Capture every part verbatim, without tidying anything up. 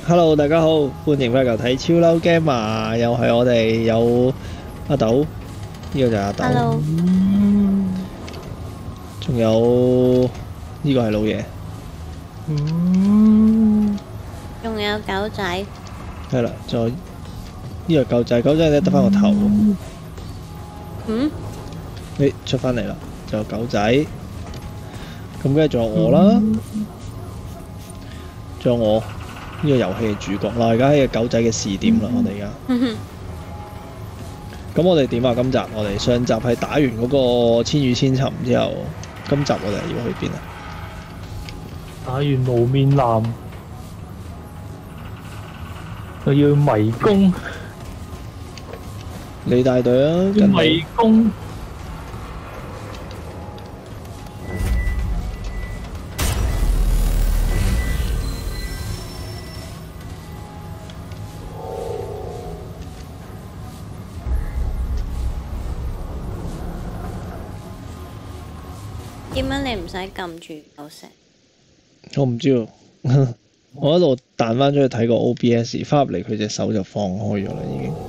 Hello， 大家好，歡迎翻嚟睇超嬲 game 啊！又係我哋有阿豆，呢、這個就係阿豆。 Hello。 仲有呢、這個係老爺。 嗯。仲有狗仔。 係啦，再呢、這個狗仔，狗仔咧得翻個頭。 嗯？ 你出翻嚟啦，就有狗仔。咁跟住仲有我啦，仲、嗯、有我。呢個遊戲嘅主角啦，而家喺個狗仔嘅視點啦，我哋而家。咁我哋點啊？今集我哋上集係打完嗰個千與千尋之後，今集我哋要去邊啊？ 打完無面男，我要迷宮。 你帶隊啊！ 要迷宮。 點解你唔使撳住有石？ 我唔知喎，我一路彈翻出去睇個 O B S， 翻入嚟佢隻手就放開咗啦，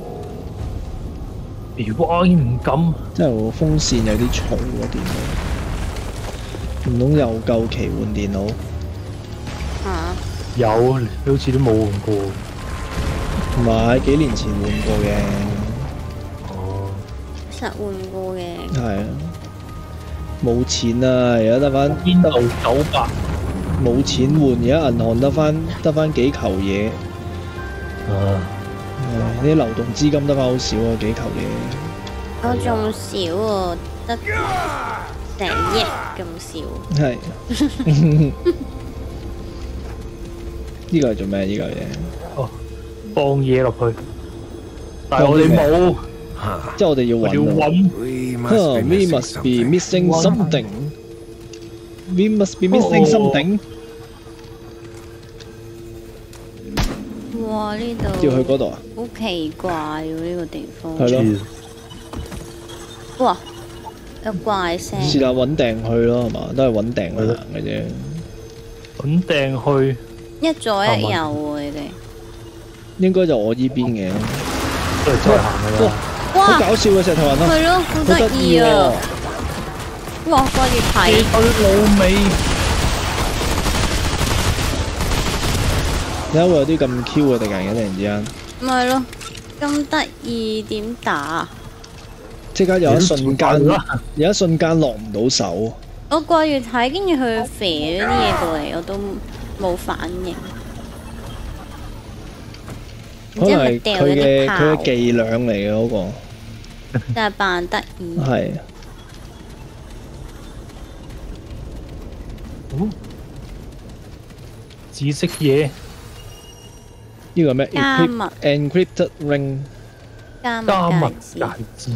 已經。 如果唔敢， 真係喎，風扇有啲嘈喎，電腦。唔通又夠期換電腦？ 嚇！ 有，你好似都冇換過。 唔係，幾年前換過嘅。 哦。 實換過嘅。 係啊。冇錢啊！而家得翻邊度九百， 冇錢換，而家銀行得翻得翻幾球嘢。 啊！ 啲流動資金得翻好少啊，幾球嘢。 我仲少喎，得成億咁少。 係。呢個係做咩？呢個嘢？ 哦，放嘢落去，但係我哋冇。 即係我哋要揾。Huh, we must be missing something. We must be missing something. 哇！呢度要去嗰度啊？ 好奇怪喎，呢個地方。 係咯。 哇！有怪聲。 是但揾訂去咯，係嘛？都係揾訂去行嘅啫。 揾訂去。 一左一右喎，你哋。 應該就我依邊嘅。 都係再行㗎啦。 哇！ 好搞笑嘅石頭人咯， 係咯，好得意啊！哇，掛住睇佢老味， 點解會有啲咁 Q 嘅敵人嘅？突然之間， 咪係咯，咁得意點打？ 即刻有一瞬間，有一瞬間落唔到手。 我掛住睇，跟住佢肥咗啲嘢過嚟，我都冇反應。 可能係佢嘅佢嘅伎倆嚟嘅嗰個， 就係扮得意。 係。 哦，紫色嘢。 呢個咩？ 加密 encrypted ring。 加密戒指。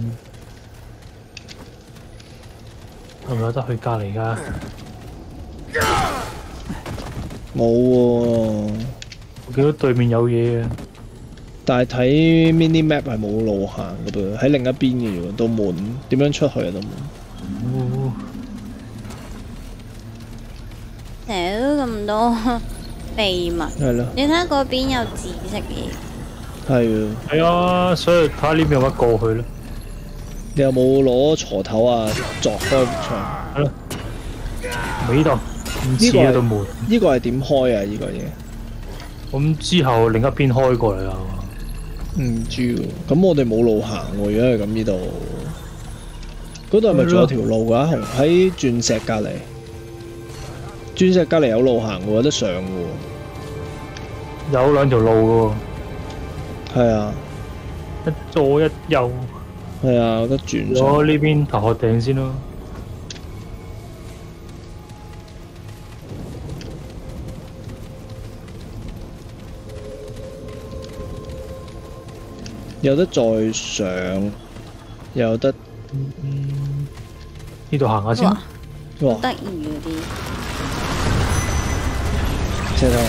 係咪有得去隔離㗎？ 冇喎。 我見到對面有嘢啊！ 但係睇 mini map 係冇路行嘅噃，喺另一邊嘅喎，到門點樣出去啊？到門。 哦。 成日都咁多秘密。 係咯。 你睇下嗰邊有紫色嘢。 係啊。 係啊，所以睇下呢邊有乜過去咧。 你有冇攞鋤頭啊？鑿開牆。 係咯。尾度唔似啊道門。 呢個係點開啊？呢個嘢。 咁之後另一邊開過嚟啦。 唔知喎，咁我哋冇路行喎，如果係咁呢度，嗰度係咪仲有條路㗎？紅喺鑽石隔離，鑽石隔離有路行喎，有得上嘅喎。 有兩條路嘅喎。係啊。 一左一右。 係啊，有得轉。 咗呢邊頭殼頂先咯。 有得再上，有得呢度行下先。 哇！得意嗰啲。 石頭。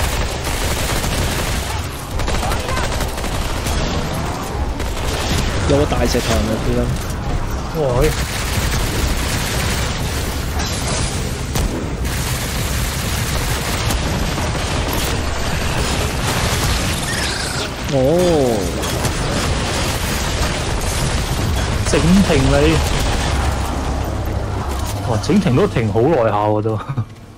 有個大石頭嘅啲啦。 喂！ 哦， 整停你，哇！整停都停好耐下喎都。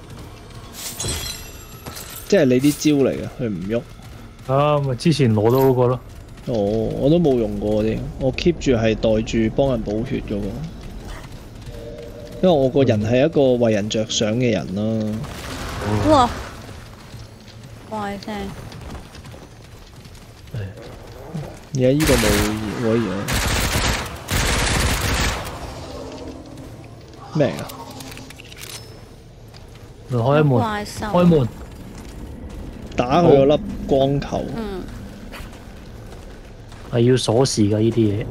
即係你啲招嚟嘅，佢唔喐。 啊，咪之前攞到嗰個咯。 哦，我都冇用過啲，我 keep 住係袋住幫人補血嗰個，因為我個人係一個為人着想嘅人啦。 哇！怪聲。 而家依個冇可以咩啊？ 開門， 怪獸。 開門。 打佢個粒光球。 嗯。 係要鎖匙㗎呢啲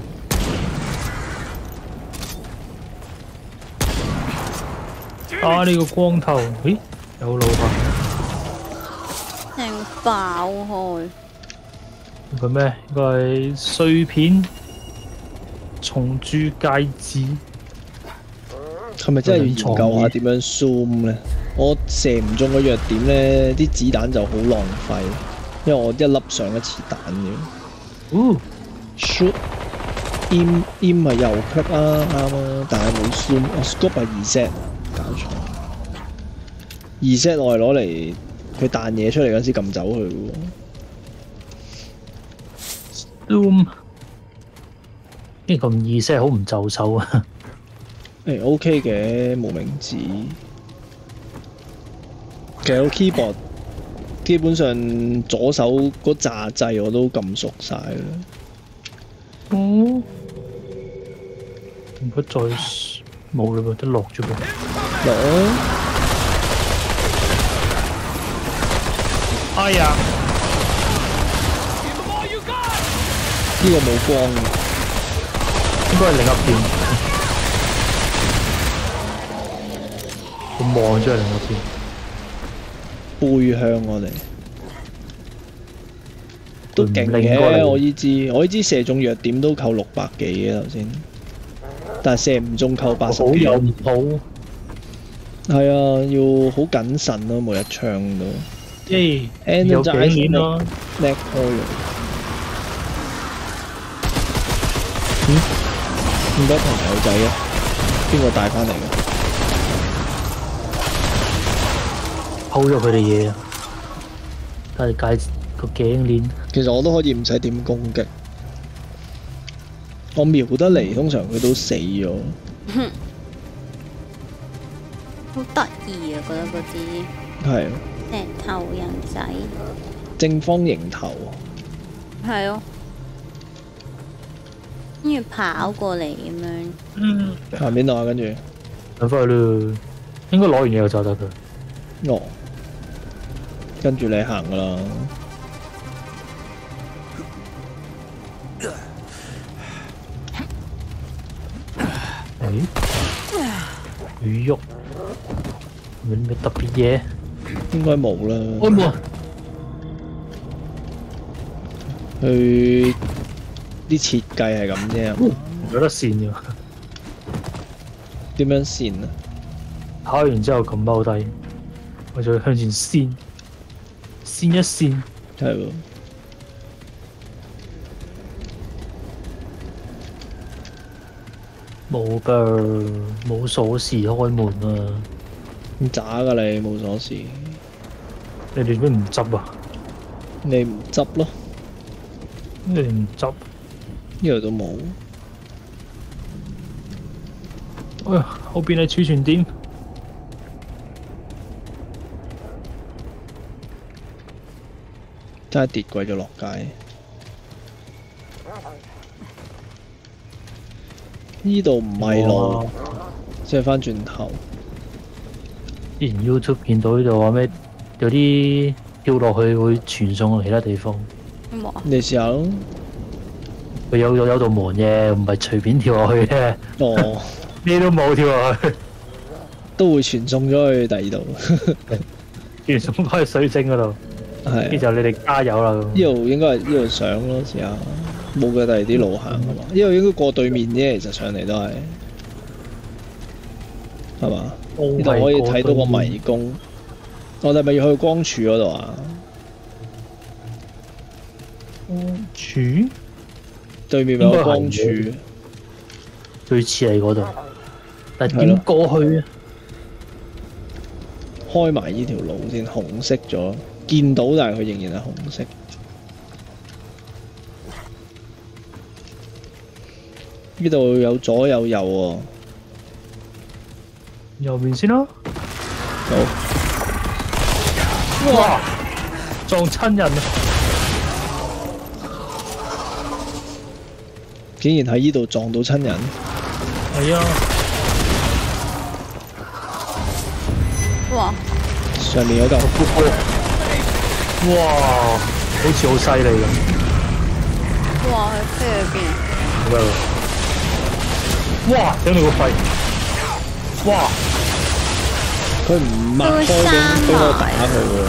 嘢。啊！呢個光頭，咦？有路啊！ 成爆開。 佢咩？呢個係碎片蟲蛀戒指。 係咪真係要研究下點樣 zoom 咧？我射唔中個弱點咧，啲子彈就好浪費，因為我一粒上一次彈嘅。 哦 shoot aim aim 係右 click 啊，啱啊，但係冇 zoom，我 scope 係二 set，搞錯。二 set 我係攞嚟佢彈嘢出嚟嗰陣時撳走佢嘅喎。 zoom 呢個咁易 set 好唔就手啊！ 誒 OK 嘅無名指，其實個 keyboard 基本上左手嗰扎掣我都撳熟晒啦。 哦，唔好再冇啦噃，得落啫噃。 落啊！ 哎呀！ 呢個冇光嘅， 應該係另一邊。我望咗係另一邊。 背向我哋都勁嘅，我依支我依支射中弱點都扣六百幾嘅頭先，但係射唔中扣八十幾。 好有唔好。 係啊，要好謹慎咯，每一槍都。 誒，有幾年咯。 叻開嘅。嗯？點解朋友仔嘅？邊個帶翻嚟嘅？ 偷咗佢哋嘢啊！但係戒個頸鏈。 其實我都可以唔使點攻擊，我瞄得嚟，通常佢都死咗。 好得意啊！覺得嗰支係石頭人仔， 正方形頭。 係咯，跟住跑過嚟咁樣。 嗯。 下面度啊，跟住。 等翻去啦，應該攞完嘢就走得佢。 哦。跟住你行噶啦。 誒？魚肉。有咩特別嘢？ 應該冇啦。 開門。 佢啲設計係咁啫。 有得線嘅。 點樣線啊？ 跑完之後咁踎低，我就向前線，線一線。 係喎。 冇㗎，冇鎖匙開門啊！ 咁渣㗎你，冇鎖匙。 你哋點解唔執啊？ 你唔執咯。 你哋唔執？ 呢度都冇。 哎呀，後邊係儲存點。 真係跌鬼咗落街。呢度唔係路，即係翻轉頭。 之前 YouTube 見到呢度話咩？有啲跳落去會傳送去其他地方。 你試下咯。 佢有有有道門嘅，唔係隨便跳落去嘅。 哦。 咩都冇跳落去。 都會傳送咗去第二度。 傳送翻去水晶嗰度。 係。 呢就你哋加油啦。 呢度應該係呢度上咯，試下。冇嘅第二啲路行啊嘛，呢度應該過對面啫，其實上嚟都係，係嘛？呢度可以睇到個迷宮。我哋咪要去光柱嗰度啊？ 柱對面咪有光柱， 最似係嗰度，但係係咯點過去啊？ 開埋呢條路先，紅色咗，見到但係佢仍然係紅色。呢度有左有右喎、 右邊先啦。 好， 哇！撞親人啊！ 竟然喺呢度撞到親人， 係啊！ 哇！ 上面有嚿， 哇！好似好犀利咁。 哇！佢飛去邊啊？ 好啊！哇！頂你個肺！哇！ 佢唔擘開咁俾我打佢喎。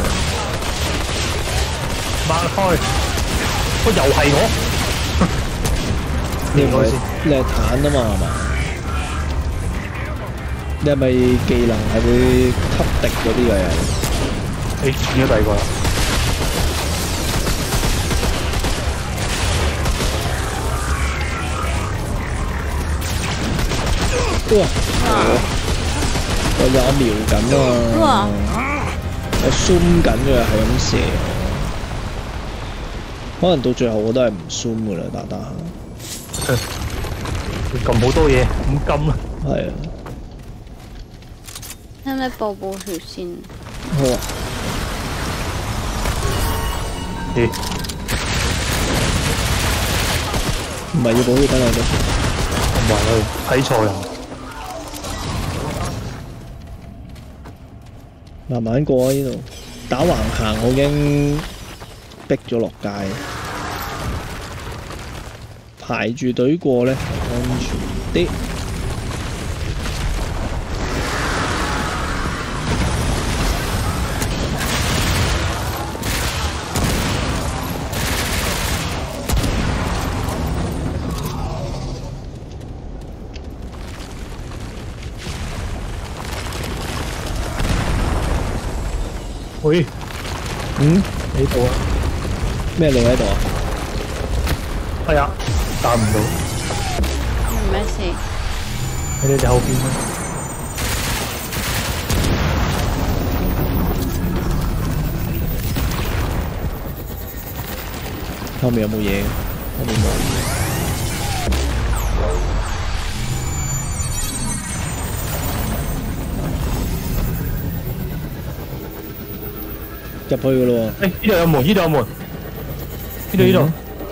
擘開，我又係我。 你唔係你係坦啊嘛係嘛？你係咪技能係會吸敵嗰啲嘅？ 誒，變咗第二個啦。 哇！我有瞄緊啊！ 哇！ 我 zoom 緊嘅係咁射，可能到最後我都係唔 zoom 噶啦，打打下。 撳好多嘢，咁撳啦。 係啊， 使唔使報報血先？ 好啊。 咦？ 唔係要補血等我啫。 唔係啊，睇錯人。 慢慢過啊！呢度打橫行我已經逼咗落街，排住隊過咧安全啲。 喂， 嗯， 喺度啊！ 咩你喺度啊？ 哎呀，打唔到， 唔咩事？ 喺你哋後邊啊！ 後面有冇嘢？後面冇。入去噶咯誒，呢度有門，呢度有門，呢度呢度，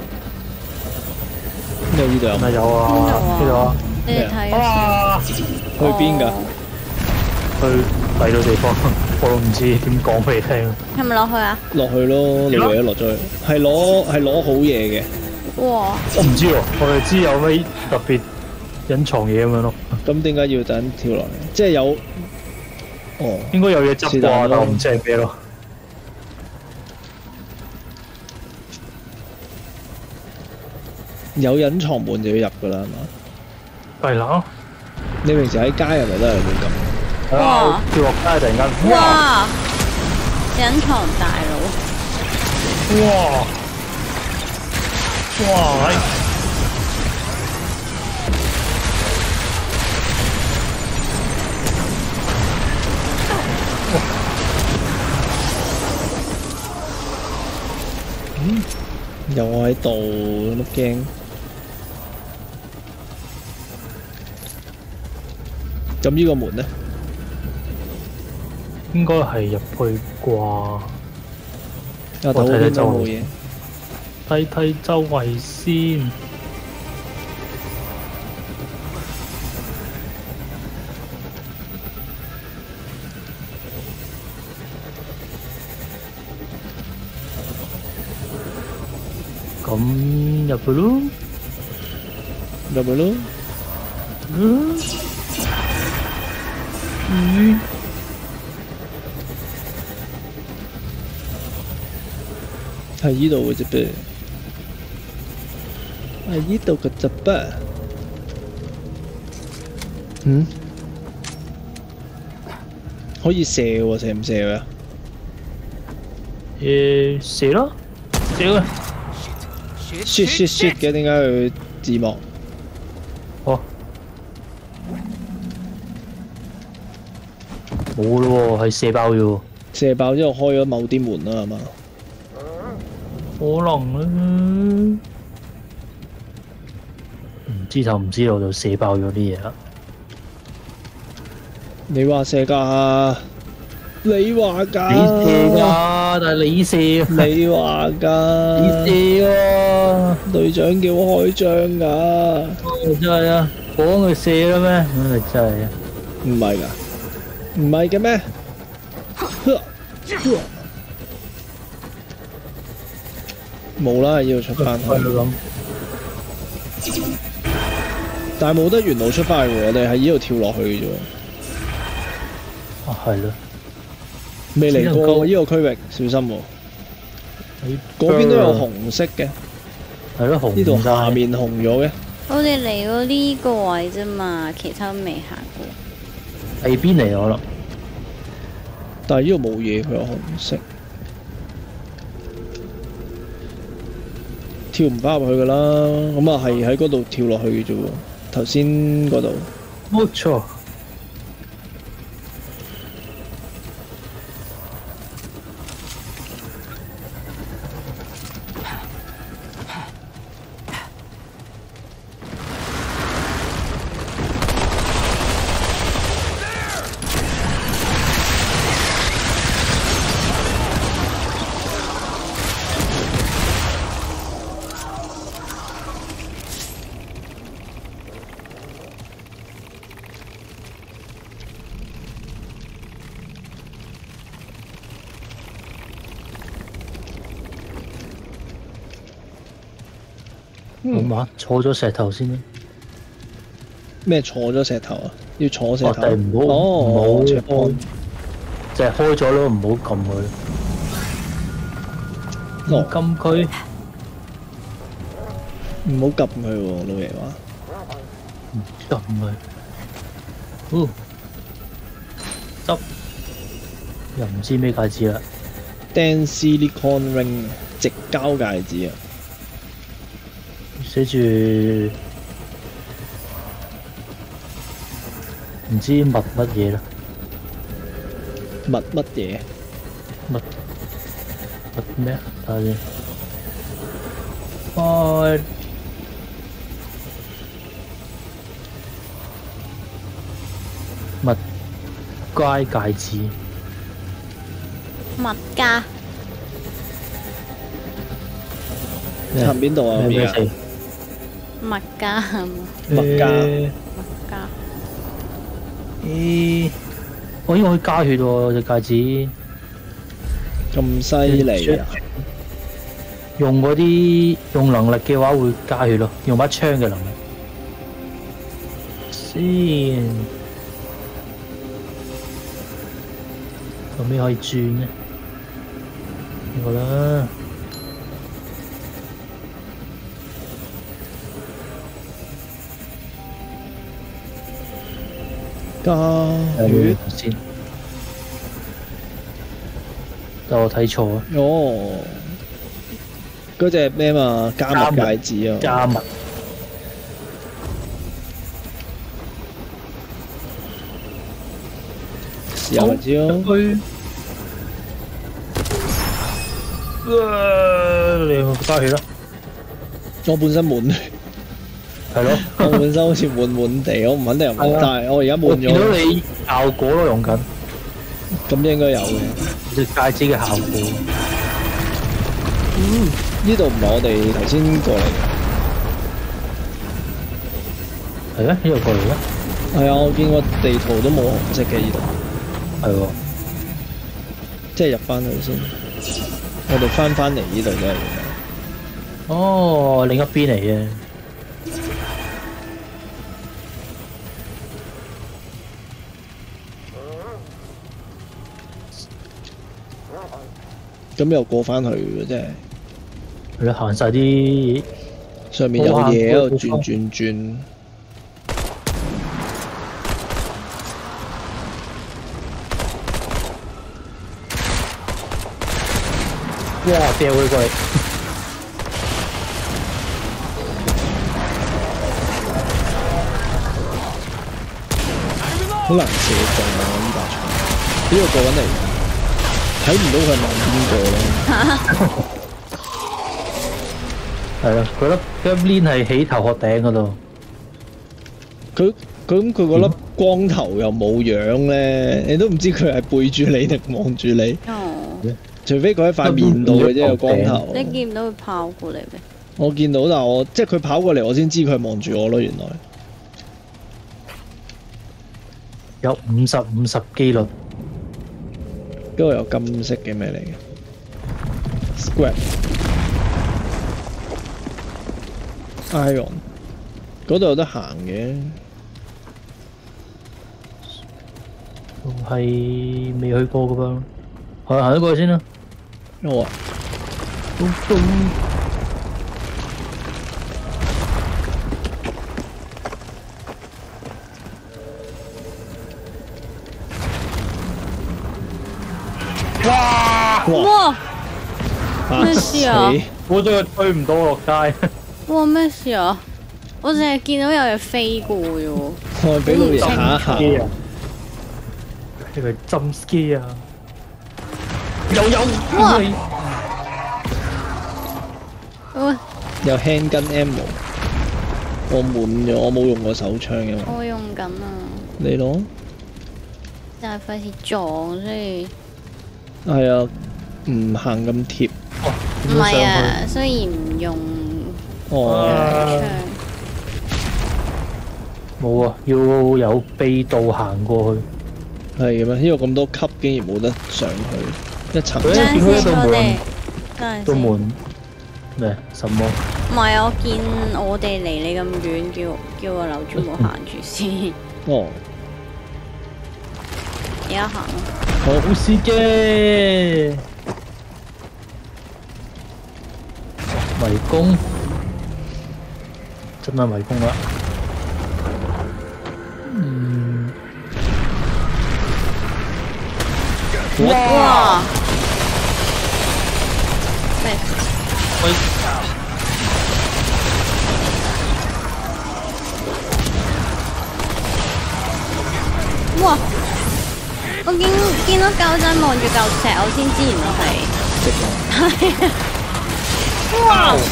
喎，呢度呢度有咪有啊，呢度啊， 你哋睇下哇！ 去邊㗎？ 去第二個地方，我都唔知點講俾你聽。 係咪落去啊？ 落去咯，你唯一落咗去，係攞係攞好嘢嘅。 哇！ 我唔知喎，我哋知有咩特別隱藏嘢咁樣咯。 咁點解要等跳落嚟？即係有，哦， 應該有嘢執啩， 是但咯但我唔知係咩咯。 有隱藏門就要入噶啦，係嘛？ 係啦， 你平時喺街係咪都係會咁？ 哇！跳落街突然間， 哇！隱藏大佬， 哇！哇！係嗯，有我喺度，乜驚？咁呢個門咧？ 應該係入去啩？ 啊，頭嗰邊都冇嘢。 睇睇周圍先。咁入去咯， 入去咯。 嗯，嗯， 係呢度嘅啫噃，係呢度嘅啫噃。嗯？可以射喎，射唔射啊？ 誒，射啦，射啦， shit shit shit 嘅，點解佢字幕？ 哦，冇咯喎，係射爆咗喎。 射爆之後開咗某啲門啦，係嘛？ 可能啦，唔知就唔知道就射爆咗啲嘢啦。 你話射㗎？你話㗎？ 你射㗎，但係你射， 你話㗎？ 你射啊！ 隊長叫我開張㗎。 真係啊，講佢射啦咩？唉，真係啊， 唔係㗎，唔係嘅咩？冇啦，要出翻去。 咁， 但係冇得原路出翻去喎，我哋喺呢度跳落去嘅啫喎。 啊係咯， 未嚟過呢個區域，小心喎。嗰邊都有紅色嘅， 係咯，紅呢度下面紅咗嘅。 我哋嚟過呢個位啫嘛，其他都未行過。 係邊嚟可能？ 但係呢度冇嘢，佢有紅色，跳唔翻入去噶啦。咁啊係喺嗰度跳落去嘅啫喎，頭先嗰度。 冇錯。好嘛，坐咗石頭先啦。 咩坐咗石頭啊？要坐石頭。 哦，但係唔好唔好開，就係開咗咯，唔好撳佢。 哦， 禁區唔好撳佢喎，老爺話。 撳佢。哦，執又唔知咩戒指啦。 Dan Silicon Ring 直膠戒指啊！ 寫住唔知密乜嘢啦， 密乜嘢？ 密密咩啊？睇下先。開密街戒指。 物價尋邊度啊？ 咩而家物價係嘛？ 物價物價咦？我應該可以加血喎隻戒指。 咁犀利啊！ 用嗰啲用能力嘅話會加血咯，用把槍嘅能力。先有咩可以轉呢？呢個啦。 加血先，但我睇錯啊！ 哦，嗰隻咩嘛？加密戒指啊！ 加密。 有咪知咯。 去。你有冇加血啦？ 我本身滿， 係咯。 我本身好似滿滿地，我唔肯定有冇，但係我而家滿我見到咗。 你效果咯，用緊咁應該有嘅。 隻戒指嘅效果。 嗯，呢度唔係我哋頭先過嚟嘅。 係啊，呢度過嚟啦。 係啊，我見個地圖都冇紅色嘅呢度。 係喎。 即係入翻去先。我哋翻翻嚟呢度啫。 哦，另一邊嚟嘅。 咁又過翻去嘅真係。 係咯，行晒啲上面有嘢喺度轉轉轉。 哇！掉佢過嚟。 好難射中啊！呢把槍，呢個過緊嚟，睇唔到佢係望邊個咯。 係啊，佢粒佢粒 link 係起頭殼頂嗰度。 佢佢咁佢嗰粒光頭又冇樣咧，你都唔知佢係背住你定望住你。 哦， 除非佢喺塊面度嘅啫，個光頭。 你見唔到佢跑過嚟咩？ 我見到，但係我即係佢跑過嚟，我先知佢望住我咯。原來有五十五十機率。 嗰個有金色嘅咩嚟嘅 ？Scrap Iron 嗰度有得行嘅。 係未去過噶噃，行行得過去先啦。 好啊。 哇！ 哇！咩事啊？ 我真係推唔到落街。 哇！咩事啊？我淨係見到有嘢飛過嘅喎。 我俾老爺嚇一嚇。 呢個係針 ski 啊！又有哇！ 你喂， 有 handgun ammo， 我滿咗，我冇用過手槍嘅嘛。 我用緊啊， 你攞？ 就係費事撞，所以係啊，唔行咁貼。 唔係啊，雖然唔用哦， 冇啊，要有秘道行過去。 係嘅咩？呢個咁多級竟然冇得上去，一層佢陣見到一道時我哋門， 等陣道先。 門咩？什麼？ 唔係，我見我哋離你咁遠，叫叫我樓主冇行住先。 哦， 而家行咯。 好司機，迷宮，真係迷宮啦。嗯， 哇！咩？ 喂， 哇！我見見到狗仔望住嚿石，我先知原來係。 直落。 係啊！哇！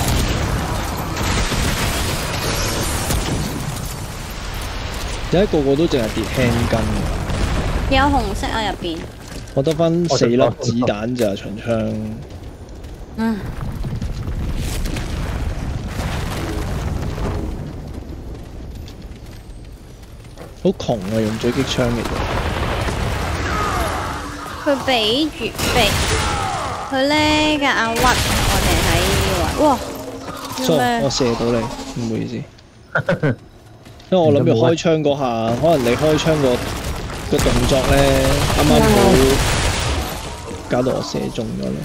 而家個個都淨係跌 handgun， 有紅色啊入邊。 我得翻四粒子彈咋長槍。 嗯。 好窮啊！用狙擊槍嚟嘅。 佢俾住俾佢咧嘅阿屈，我哋喺呢位。哇！做 sorry， 咩我射到你，唔好意思。因為我諗住開槍嗰下，可能你開槍個個動作咧，啱啱好搞到我射中咗你。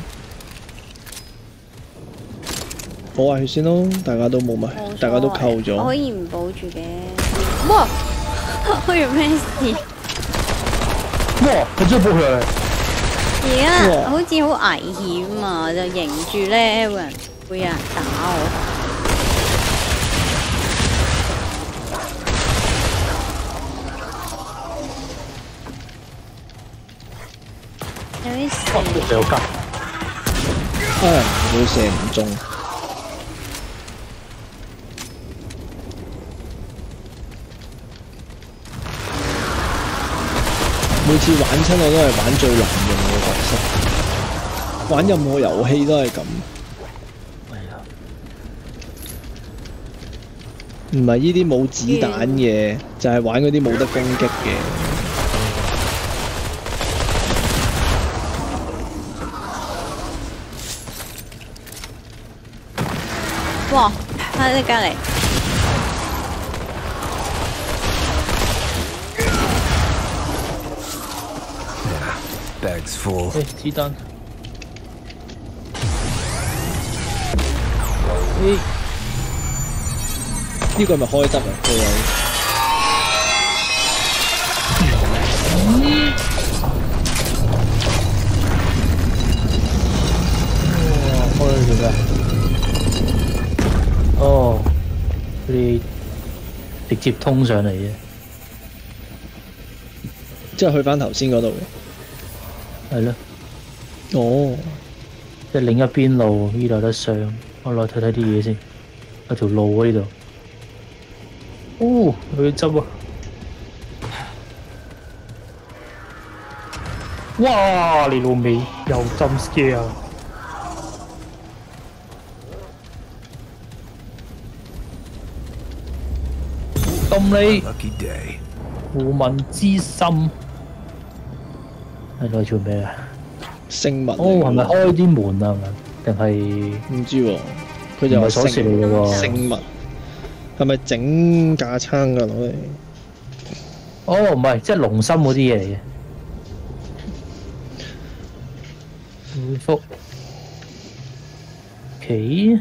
補下血先咯，大家都冇乜， 冇所謂大家都扣咗。 我可以唔保住嘅。哇！我做咩事？ 哇！佢真係撲佢嚟。 而家好似好危險啊！就迎住咧，會人會有人打我。有啲事。 有吉。 唉，會射唔中。每次玩親我都係玩最難用嘅角色，玩任何遊戲都係咁。唔係呢啲冇子彈嘅，就係玩嗰啲冇得攻擊嘅。 哇！喺你隔離。 Bag's full. 誒，子彈。 誒，呢個咪開得啊？個位。 哇！開咗咩？哦，佢哋直接通上嚟嘅。 即係去翻頭先嗰度嘅。 係咯， 哦， 即係另一邊路呢度有得上，我落去睇睇啲嘢先。有條路喎呢度。哦，去執啊！哇！你老味又針 scare 啊！咁你 Lucky day. 無民之心係攞嚟做咩啊？ 聖物嚟哦，係咪喎開啲門啊？係咪？定係唔知喎，佢就話唔係鎖匙嚟嘅喎聖物係咪整架撐㗎攞嚟？ 哦，唔係，即係龍心嗰啲嘢嚟嘅。回覆，OK，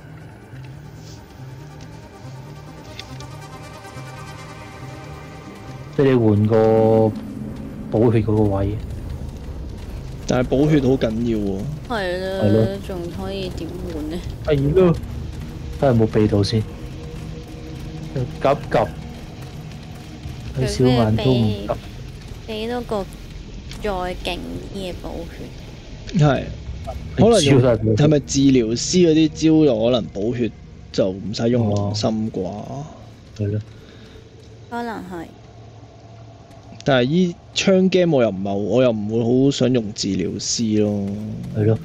即係你換個補血嗰個位， 但係補血好緊要喎。 係係咯啦，仲可以點換呢？ 係咯，睇下有冇避到先。急急，睇小眼都唔急。 俾多個再勁啲嘅補血。 係，可能用超大補血係咪治療師嗰啲招就可能補血就唔使用龍心啩？ 係咯， 可能係。 但係依槍 game 我又唔係，我又唔會好想用治療師咯。 係咯，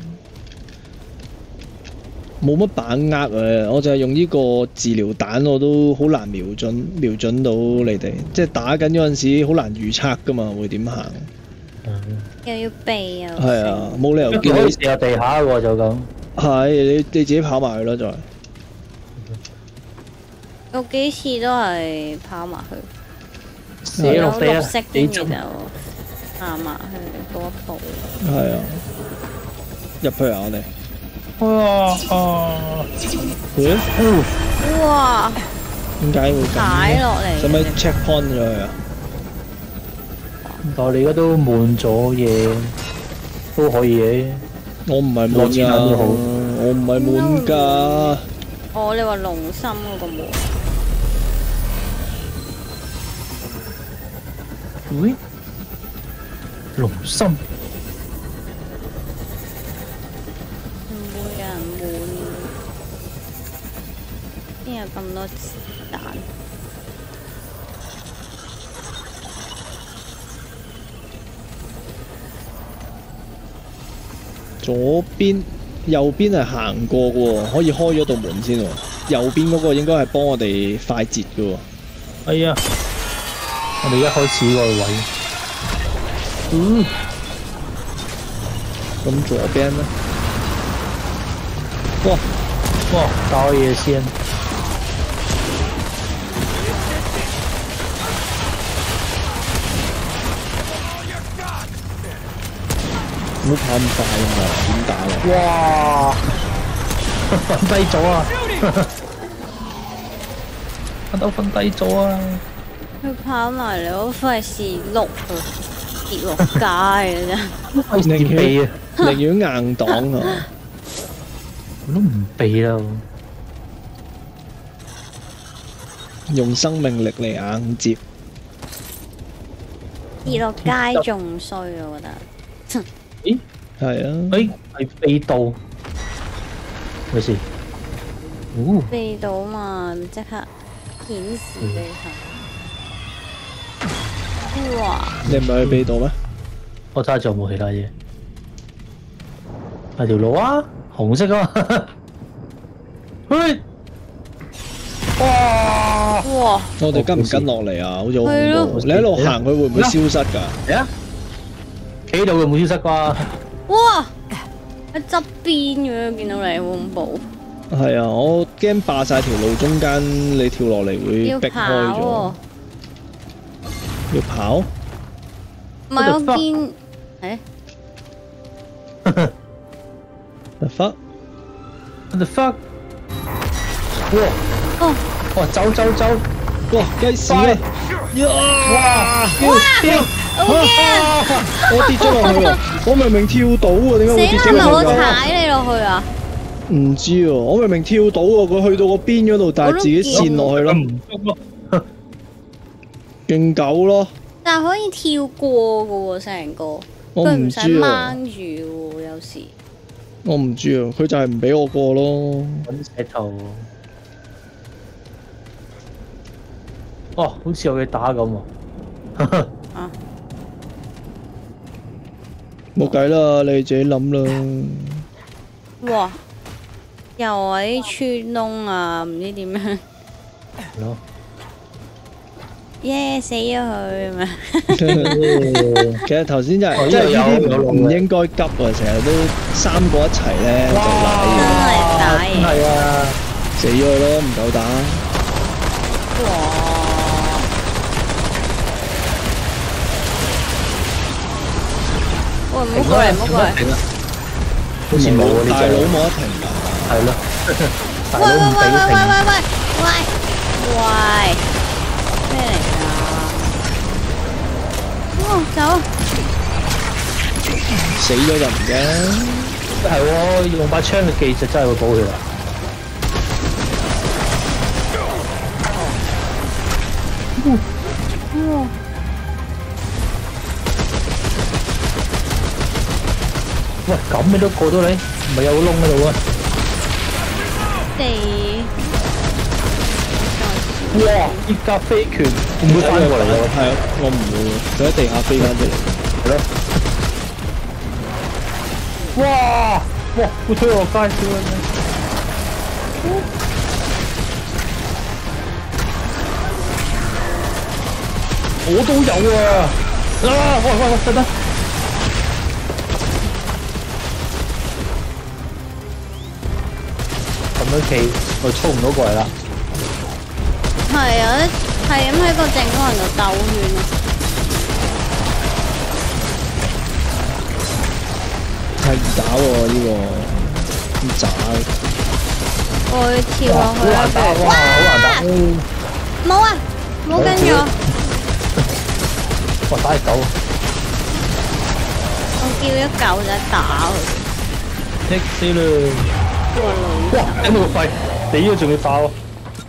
冇乜把握啊！我就係用呢個治療彈，我都好難瞄準瞄準到你哋。即係打緊嗰陣時，好難預測噶嘛，會點行？ 又要避又係啊，冇理由叫叫你可以射入地下喎，就咁。 係你你自己跑埋去啦，再有幾次都係跑埋去， 射有落地啊綠色！ 幾跟住就針？ 行埋去嗰一步。 係啊，入去啊我哋。 哇啊！ 咦？ 哇！ 點解會咁嘅？ 踩落嚟。 使唔使 check point 咗佢啊？ 但係我哋而家都滿咗嘢，都可以嘅。 我唔係滿落子彈都好㗎，我唔係滿㗎。 哦，你話龍心嗰個門。 喂，龍心唔會有人滿，邊有咁多子彈？ 左邊、右邊係行過嘅喎，可以開咗道門先喎。右邊嗰個應該係幫我哋快捷嘅喎。 係啊！我哋一開始個位， 嗯，咁左邊呢？哇！ 哇！打嘢先， 唔好跑咁快啊！點打啊？ 哇！瞓低咗啊！瞓到瞓低咗啊！ 佢跑埋嚟，好費事碌啊，跌落街啊真。 費事避啊！ 寧願硬擋啊！ 我都唔避啦。 用生命力嚟硬接。 跌落街仲衰啊，我覺得。 咦？ 係啊。 誒係避到，咪先？哦， 避到嘛，即刻顯示俾你睇。哇！ 你唔係去秘道咩？ 我睇下仲有冇其他嘢。係條路啊，紅色啊嘛。嘿！哇！ 哇！ 我哋跟唔跟落嚟啊？好似好係咯恐怖。你喺度行，佢會唔會消失㗎？ 嚟啊！企喺度會唔會消失啩？ 哇！喺側邊嘅見到你，好恐怖。 係啊，我驚霸晒條路中間，你跳落嚟會逼要跑開咗。 喎。 要跑？ 唔係我見，誒 The fuck？ What the fuck？哇！ 哦， 哇！走走走！ 哇！雞屎啊！哇！ 跳跳！ 好驚！ 我跌咗落去喎！我明明跳到啊，點解會跌死啦！係咪我咗落去㗎？ 踩你落去啊？ 唔知喎，我明明跳到喎，佢去到個邊嗰度，但係自己跣落去咯， 唔喐咯！ 勁狗咯！ 但係可以跳過嘅喎，成個我佢唔使唔知啊， 掹住喎，有時。 我唔知啊，佢就係唔俾我過咯。 揾石頭。哦，好似有嘢打咁喎。 啊！ 冇計啦，你自己諗啦。 哇！又係啲穿窿啊，唔知點樣。 係咯。 耶！死咗佢咪。 其實頭先真係哦真係呢呢啲度有有唔應該急啊，成日都三個一齊咧就真賴係打嘢。 係啊！ 死咗佢咯，唔夠打。 哇！喂，唔好過嚟，唔好過嚟！ 停啊！好似冇啊呢大佬隻。 冇得停。 係咯。大喂喂佬唔俾喂喂喂停。 喂喂喂喂！咩嚟㗎？哦，走！ 死咗就唔驚。 係喎，用把槍嘅技術真係會補血啊！喂，咁你都過到你，唔係有個窿喺度啊！ 地哇！依家飛拳會唔會翻過嚟啊？ 係啊，我唔會，佢喺地下飛翻出嚟。 係咯。哇！哇！會推我落街少啊！我都有啊！啊！喂喂喂，等等。咁樣企，我衝唔到過嚟啦。 係啊，係咁喺個正方人度兜圈啊！ 太易打喎呢個，咁渣。 我要跳落好去啊！ 難打，哇！好難打。 冇啊，冇跟住我， 哇！打隻狗。 我叫咗狗仔打佢。 踢死啦！ 個女哇！頂到個肺，死咗仲要打喎。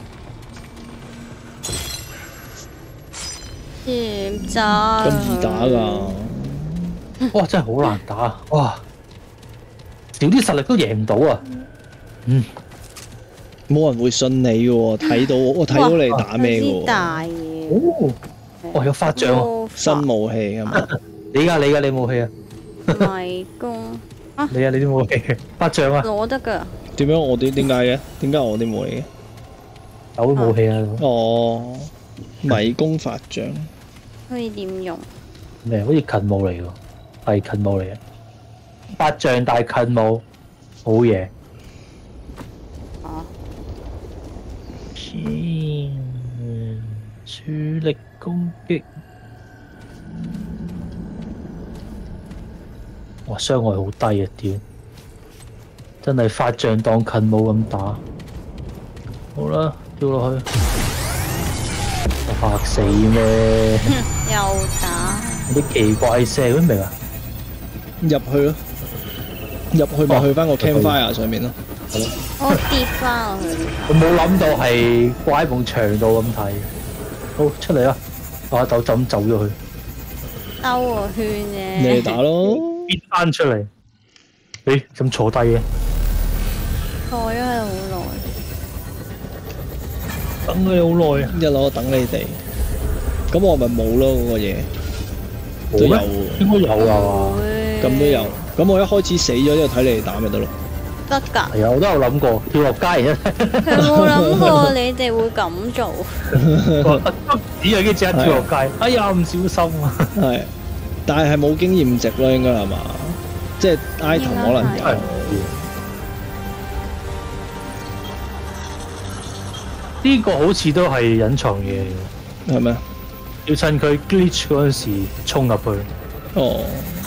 甜渣。 咁易打㗎？ 哇！真係好難打，哇！少啲實力都贏唔到啊！嗯， 冇人會信你嘅喎，睇到我睇到你打咩嘅啲喎？ 大嘢。 哦，哇！有法杖啊！ 魔法新武器係嘛？ 你㗎你㗎你武器啊！ 迷宮你啊你啲武器，法杖啊！ 攞得㗎。 點樣我啲點解嘅？點解我啲冇嚟嘅？ 有武器啊！ 哦，迷宮法杖。 可以點用？ 咩？好似近武嚟㗎，係近武嚟嘅。法杖大近武，好嘢。 哦。 嗯，主力攻擊。哇！傷害好低啊！屌，真係法杖當近武咁打。好啦，跳落去。嚇死咩？ 又打。 有啲奇怪聲，嗰啲明啊？ 入去咯，入去咪去翻個 campfire 上面咯。 我跌翻落去。 我冇諗到係掛喺埲牆度咁睇。好，出嚟啦！我就就咁走咗去。 兜個圈啫。 你嚟打咯。 變翻出嚟。誒，咁坐低嘅？ 坐咗喺度好耐。 等佢好耐啊！ 一路等你哋。咁我咪冇咯嗰個嘢。都有喎。 應該有啊。 咁都有。咁我一開始死咗之後睇你哋打咪得咯。 得㗎。 係啊，我都有諗過跳落街而家。 佢冇諗過你哋會咁做。 只係跟住即刻跳落街。哎呀，唔小心啊！ 係，但係係冇經驗值咯，應該係嘛？即係 item 可能係有。 呢個好似都係隱藏嘢嚟嘅， 係咩？ 要趁佢 glitch 嗰陣時衝入去。 哦。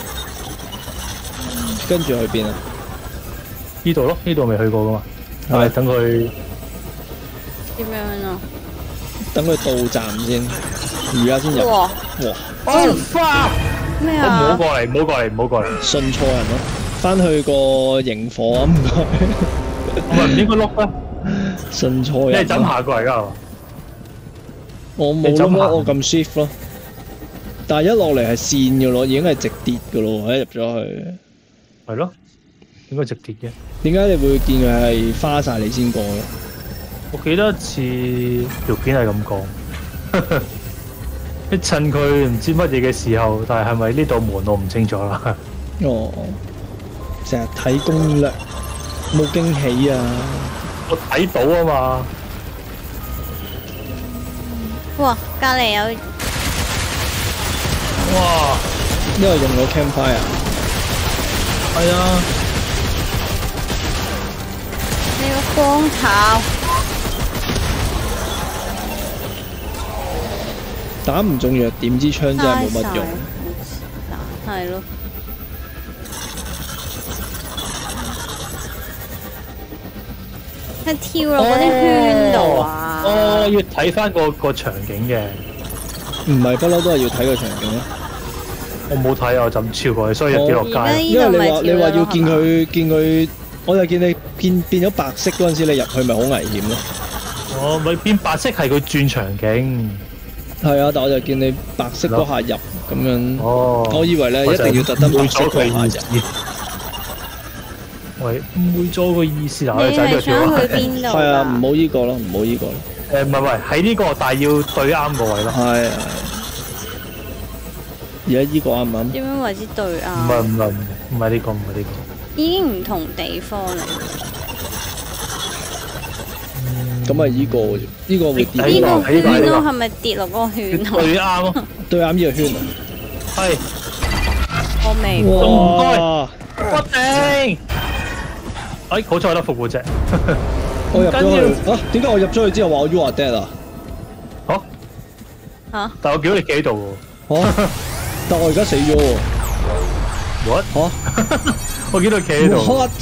跟住去邊啊？ 呢度咯，呢度未去過噶嘛？係等佢點樣啊？ 等佢到站先，而家先入。 哇！ 哇！ 哦花！ 咩唔好啊？ 過嚟，唔好過嚟，唔好過嚟。 信錯人咯，翻去個營火啊！唔該。 我咪唔應該碌啊！ 信錯人。 你係怎下過嚟㗎係嘛？ 我冇你怎行碌咯，我撳 shift 咯。 但係一落嚟係線嘅咯，已經係直跌嘅咯，喺入咗去。 係咯，應該直跌嘅。 點解你會見佢係花晒你先過咧？ 我記得似條片係咁講，一趁佢唔知乜嘢嘅時候，但係係咪呢道門我唔清楚啦。 哦，成日睇攻略，冇驚喜啊！ 我睇到啊嘛。 哇，隔離有哇！ 因為用咗 campfire。 係啊， 你個光炮， 打唔中弱點支槍真係冇乜用。 嗱，係咯。係跳落嗰啲圈度啊！ 哦，要睇翻個個場景嘅。 唔係不嬲都係要睇個場景咯。 我冇睇啊，我就咁超過去，所以跌落街。 因為你話你話要見佢見佢，我就見你變變咗白色嗰陣時，你入去咪好危險咯。 哦，咪變白色係佢轉場景。 係啊，但我就見你白色嗰下入咁樣。 哦。 我以為咧一定要特登白色嗰下入。 喂，誤會咗個意思啦，我哋仔就跳啊！ 係啊，唔好依個咯，唔好依個咯。 誒唔係唔係，喺呢個，但係要對啱個位咯。 係啊。而家依個啱唔啱？ 點樣為之對啱？ 唔係唔係唔係呢個，唔係呢個。 已經唔同地方嚟。 咁啊，依個依個會跌。 呢個圈咯，係咪跌落嗰個圈度？ 對啱咯， 對啱呢個圈啊。 係。 我未。 哇！ 我頂！哎，好彩有得復活啫。 我入咗去啊？點解我入咗去之後話我 you are dead 啊？ 嚇嚇！ 但係我見到你企喺度喎。嚇！但我而家死咗喎。 What？ 嚇！ 我見到你企喺度。 What？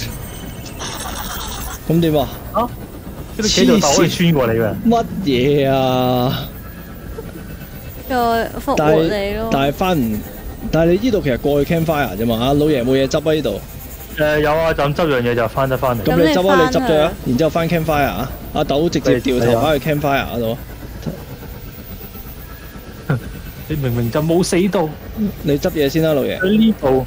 咁點啊？ 啊！見到企喺度，但我可以穿過你嘅。 乜嘢啊？ 再復活你咯。 但係翻唔，但係你呢度其實過去 campfire 啫嘛，啊老爺冇嘢執啊呢度。 誒有啊，就咁執樣嘢就翻得翻嚟。 咁你執啊，你執咗啊，然之後翻 campfire 啊，阿豆直接掉頭翻去 campfire 嗰度。 你明明就冇死到， 你執嘢先啦，老爺。 喺呢度，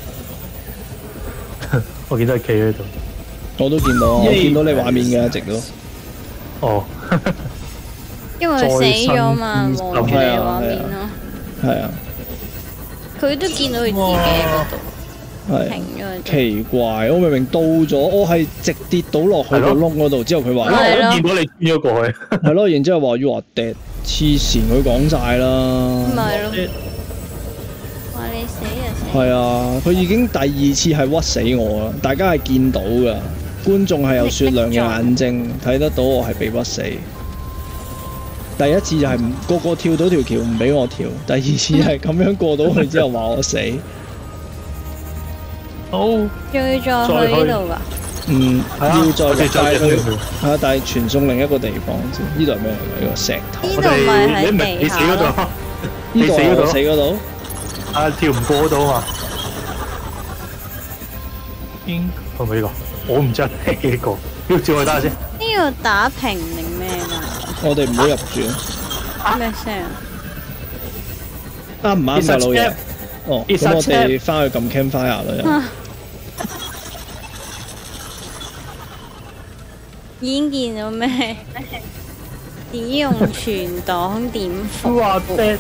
我見到佢企喺度。 我都見到，我見到你畫面嘅一直都。 哦。 因為佢死咗嘛，冇你畫面咯。 係啊。 佢都見到佢自己嗰度。 係奇怪，我明明到咗，我係直跌倒落去個窿嗰度，之後佢話， 我都見到你穿咗過去。 係咯，然之後話要話跌，黐線，佢講晒啦。 咪咯，話你死就死。 係啊，佢已經第二次係屈死我啦，大家係見到㗎，觀眾係有雪亮嘅眼睛，睇得到我係被屈死。第一次就係唔個個跳到條橋唔俾我跳，第二次係咁樣過到去之後話我死。 好， 仲要再去呢度㗎？ 嗯，要再再帶去，係啊，但係傳送另一個地方先。呢度係咩嚟㗎？呢個石頭。 呢度咪喺地下咯。 呢度係我死嗰度。 啊，跳唔過嗰度啊嘛。邊係咪呢個？我唔知係呢個，要照去睇下先。 呢個打平定咩㗎？ 我哋唔好入住。 咩聲？ 啱唔啱啊，老爺？哦，咁我哋翻去撳 campfire 啦。 已經見到咩？使用全檔點復活。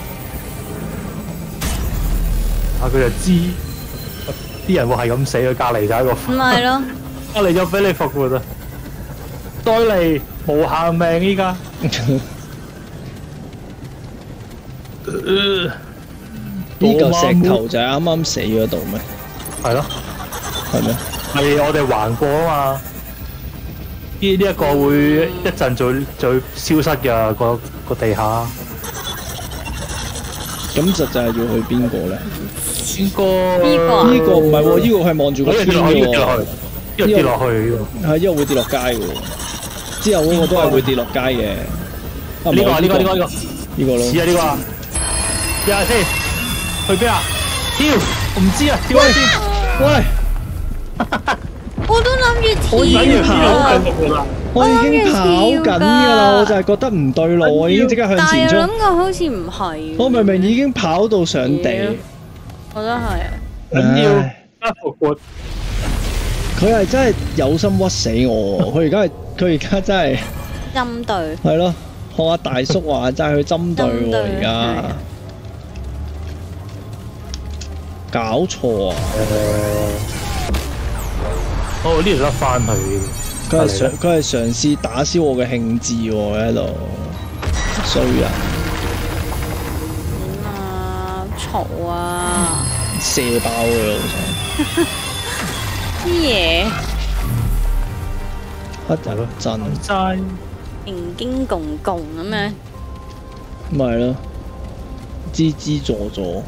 啊！佢就知啲人會係咁死，佢隔離就係一個。 唔係咯。 隔離就俾你復活啊！再嚟無限命依家。 呢嚿石頭就係啱啱死嗰度咩？ 係咯， 係咩？ 係我哋橫過啊嘛。呢呢一個會一陣就就消失㗎個個地下。 咁實際係要去邊個咧？ 應該呢個呢個唔係喎，呢個係望住個天嘅喎。 呢個跌落去， 係呢個會跌落街嘅喎。之後嗰個都係會跌落街嘅。 呢個呢個呢個呢個呢個咯。 似啊呢個啊！睇下先，去邊啊？跳，我唔知啊，跳開先。 喂！ 我都諗住跳我諗住啊！ 跳， 我已經跑緊㗎啦，我就係覺得唔對路，我已經即刻向但係前衝。 我諗過好似唔係。 我明明已經跑到上地， 我都係。 緊要唉一復活， 佢係真係有心屈死我。佢而家係佢而家真係針對。 係咯，學阿大叔話齋，佢針對喎而家。搞錯啊！ 哦呢度得翻去。 佢係嘗佢係嘗試打消我嘅興致喎喺度，衰人。 點啊？嘈啊！ 射爆佢老細！ 啲嘢黑人震， 齋形驚共共咁樣。 咪係咯，支支助助，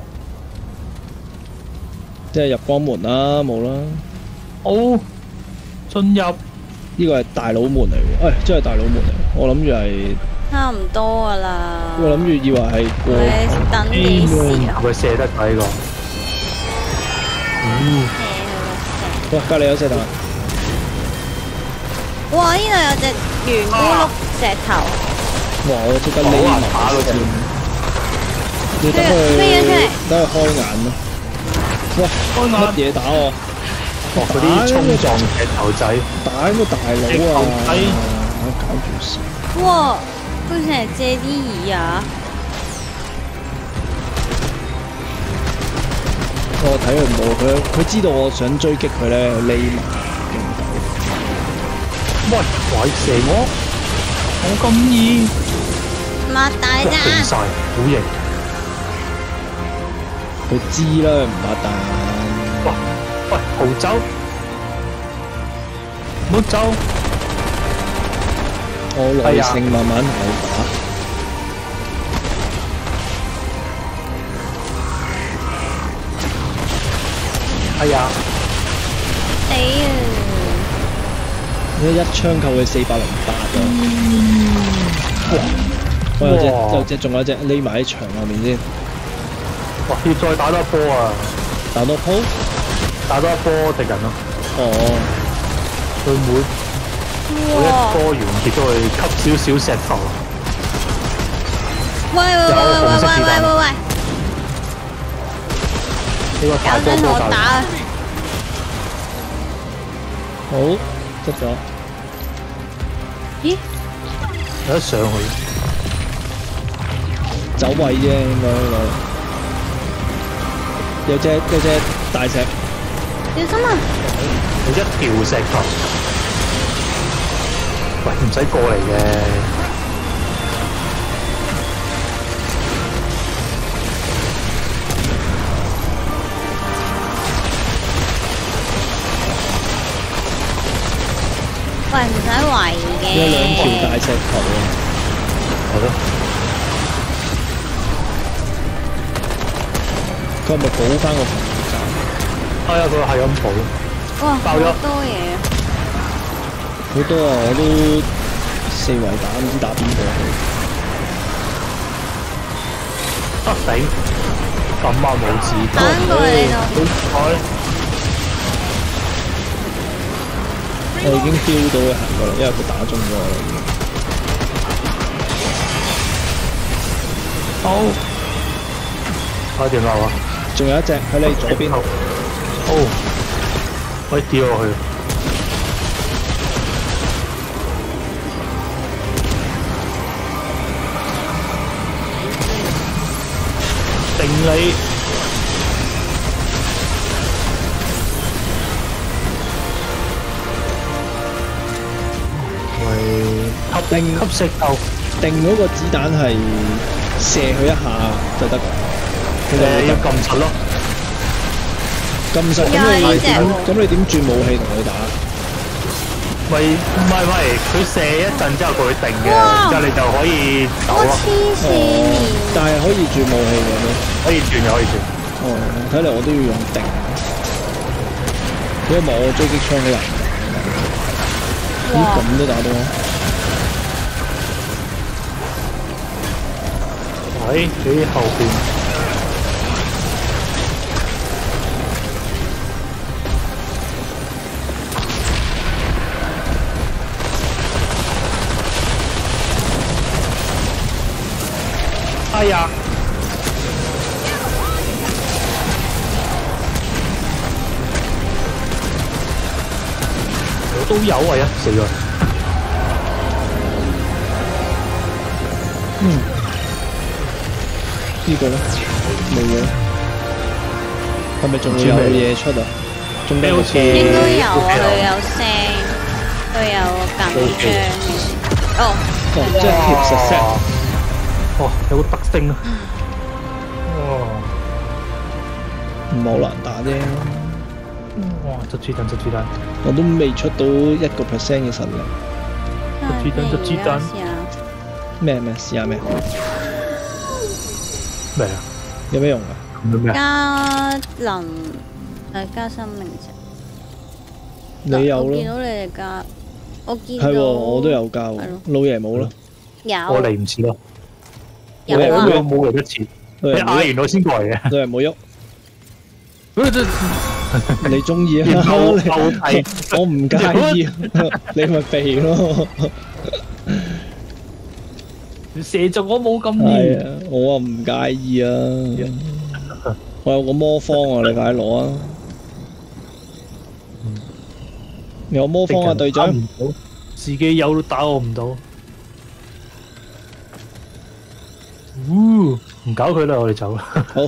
即係入光門啦，冇啦。 好進入。 呢個係大佬門嚟喎，誒真係大佬門嚟，我諗住係， 差唔多噶啦。 我諗住以為係過， 你等幾時啊？ 佢射得睇個。嗯。 哇！隔離有石頭， 哇！呢度有隻圓咕碌石頭。 哇！我即刻匿埋打嗰隻。 你等飛咗出嚟佢，等佢開眼咯。哇！乜嘢打我？ 哦，嗰啲衝撞石頭仔， 打個大佬啊！搞住事。 哇！佢成日借啲耳啊！ 我睇佢冇，佢佢知道我想追擊佢咧，匿埋。 喂，鬼射我！我咁易， 擘大隻勁眼。 晒，好型！ 佢知啦，唔擘大。 喂喂，逃走！唔好走！ 我耐性慢慢同佢打。 哎呀！ 死啊！ 一一槍扣佢四百零八啊！哇！我有隻有隻仲有隻匿埋喺牆後面先。 哇！要再打多一波啊！ 打多鋪？ 打多一波敵人咯。 哦。 佢每每一波完結都會吸少少石頭。 喂喂喂喂喂喂喂喂喂！ 呢個太多波打啦！ 好，執咗。 咦？ 有得上去。 走位啫，應該攞。有隻有隻大石。 小心啊！ 有一條石頭。喂，唔使過嚟嘅。 喂，唔使懷疑嘅。 有兩條大石頭啊！ 係咯。 佢係咪補翻個防護罩？ 係啊，佢係咁補。 哇！ 爆咗好多嘢。 好多啊！我都四圍打，唔知打邊個好。 啊頂！咁啊冇字。 彈過嚟呢度。 好彩。 我已經 feel 到佢行過嚟，因為佢打中咗我啦已經。 好，搞掂啦嘛！ 仲有一隻喺你左邊。 哦，可以掉落去。定你。 定吸石頭， 定嗰個子彈係射佢一下就得㗎。 誒要撳實咯， 撳實咁你點咁你點轉武器同佢打？ 咪唔係唔係，佢射一陣之後佢會定嘅，然之後你就可以走咯。 黐線！ 但係可以轉武器嘅咩？ 可以轉就可以轉。 哦，睇嚟我都要用定。因為我狙擊槍好難。咦？咁都打到？ 喺喺後邊。 哎呀！我都有啊，死咗！ 嗯，呢個咧冇嘢，係咪仲會有嘢出啊？仲有好似應該有啊，佢有聲，佢有緊張。哦， 哦，即係貼實 set。 哇，有個特性啊！哇， 唔係好難打啫。 哇，執子彈執子彈， 我都未出到一個 percent 嘅實力。 執子彈執子彈， 咩咩試下咩？ 咩啊？ 有咩用啊？ 咩啊？ 加能誒加生命值。 你有咯？ 我見到你哋加，我見到。 係喎，我都有加喎。老爺冇咯。 有。 我嚟唔切咯。 有啊。 我冇嚟得切。你嗌完我先過嚟嘅。 老爺冇喐。 嗰陣你中意啊？我唔介意，你咪避咯。 射中我冇咁易。係啊，我啊唔介意啊。我有個魔方啊，你快啲攞啊！有魔方啊，隊長。 自己有都打我唔到。唔搞佢啦，我哋走啦。 好。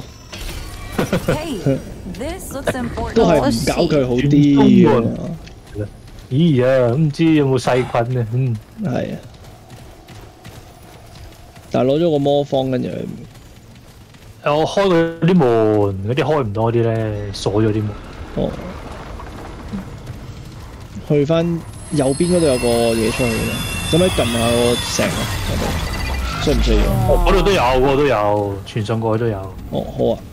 都係唔搞佢好啲啊！ 咦呀，唔知有冇細菌啊？嗯， 係啊。但係攞咗個魔方跟住， 我開佢啲門，嗰啲開唔到嗰啲咧，鎖咗啲門。 哦。去翻右邊嗰度有個嘢出去嘅，使唔使撳下個石啊？嗰度需唔需要？ 哦，嗰度都有，嗰度都有，傳送過去都有。 哦，好啊。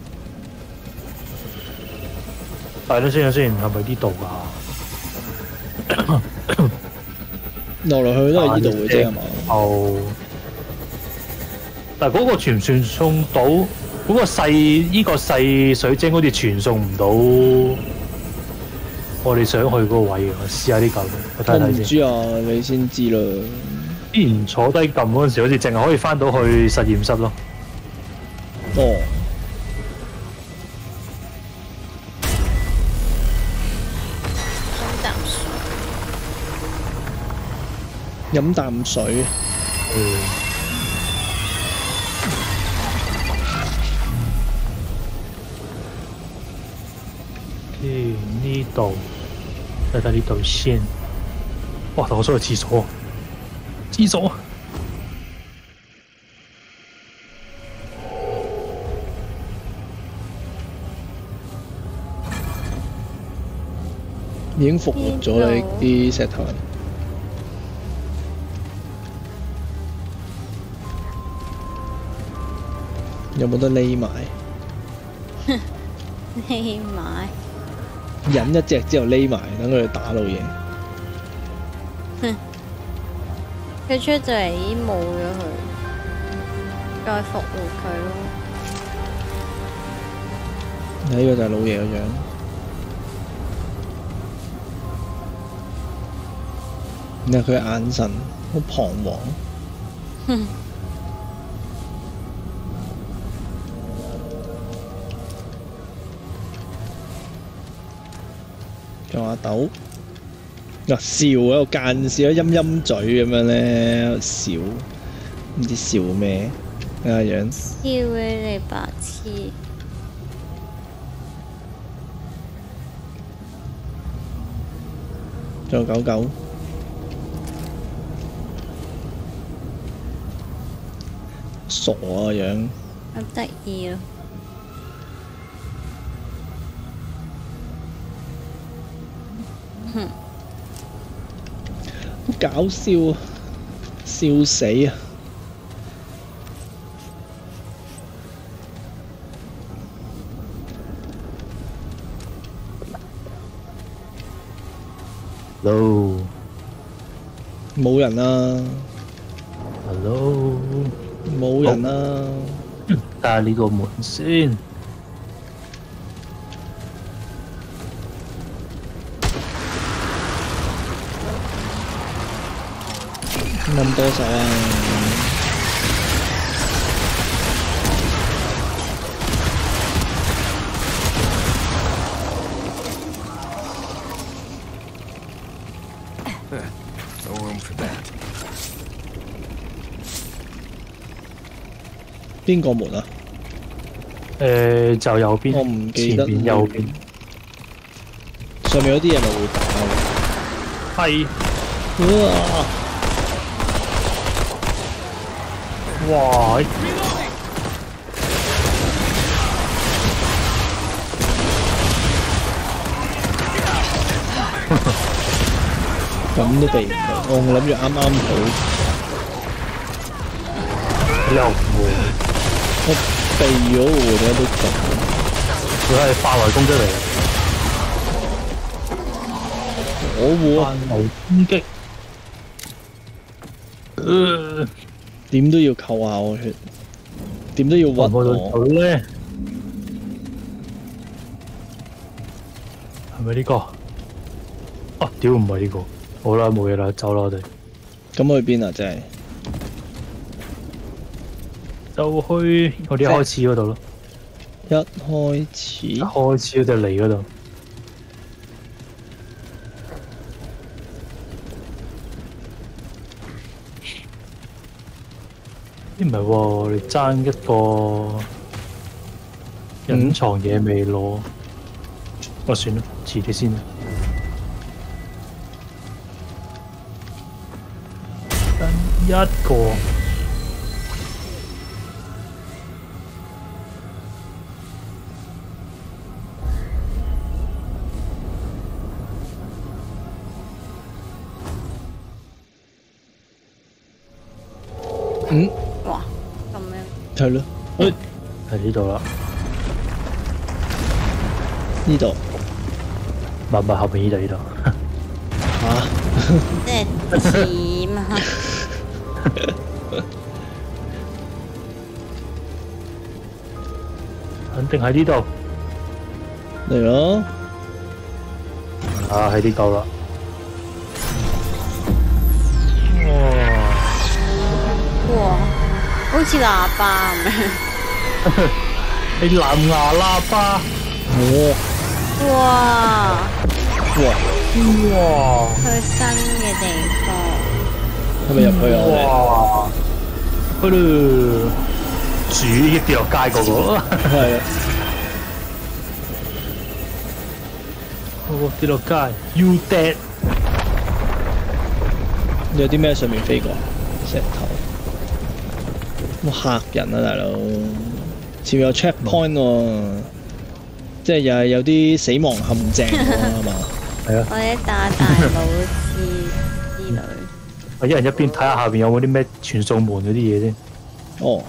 係咯，先先，係咪呢度㗎？ 落落去都係呢度嘅啫，係嘛？ 哦。但係嗰個傳唔傳送到？嗰、嗰個細依、呢個細水晶好似傳送唔到我哋想去嗰個位嘅。我試下呢嚿，我睇睇先。 我唔知啊，你先知啦。 之前坐低撳嗰陣時，好似淨係可以翻到去實驗室咯。 哦。飲啖水。 嗯。呢度，睇睇呢度先。哇！我想去廁所，廁所。 已經復活咗啦啲石頭。有冇得匿埋？ 匿埋。 忍一隻之後匿埋，等佢哋打到嘢。 哼！佢出就嚟已經冇咗佢，再復活佢咯。 呢個就係老爺個樣。你睇佢眼神好彷徨。 哼！ 仲阿豆，啊笑喺度間笑，陰陰嘴咁樣咧，喺度笑，唔知笑咩，睇下樣。 笑你白痴！ 仲有狗狗，傻啊樣。 好得意咯〜 好搞笑啊！笑死啊！ Hello， 冇人啊 ！Hello， 冇人啊！ 睇下呢個門先。 咁多手啊！ 邊個門啊？ 誒就右邊， 我唔記得前邊右邊。 上面嗰啲嘢咪會打係。 嘅。哇！ 哇！ 咁都避唔到，我諗住啱啱好。 又唔會， 我避咗喎，點解都中？ 佢係範圍攻擊嚟嘅。 我喎， 範圍攻擊。呃， 點都要扣下我血，點都要屈揾唔到我。 佢咧？係咪呢個？啊！屌唔係呢個。好啦，冇嘢啦，走啦我哋。 咁去邊啊？真係就去我哋一開始嗰度咯。 一開始， 一開始嗰隻嚟嗰度。咦唔係喎，你爭一個隱藏嘢未攞。我算啦，遲啲先啦。一個嗯， 哇，咁樣係咯， 誒喺呢度啦， 呢度唔係唔係後邊呢度呢度。 嚇， 即係似嘛？ 肯定喺呢度。 嚟咯， 啊，喺呢度啦。哇！ 哇，好似喇叭咁樣。 係藍牙喇叭。 哇哇！ 哇， 哇！ 去新嘅地方。 係咪入去啊？我哇！嗰度煮已經跌落街嗰個。 哋係啊， 嗰個跌落街 ，You dead！ 有啲咩上面飛過？石頭，哇嚇人啊大佬！前面有 checkpoint 喎，即係又係有啲死亡陷阱喎，係嘛？ 係啊， 或者打大佬之之類。 我一人一邊睇下下邊有冇啲咩傳送門嗰啲嘢先。 哦，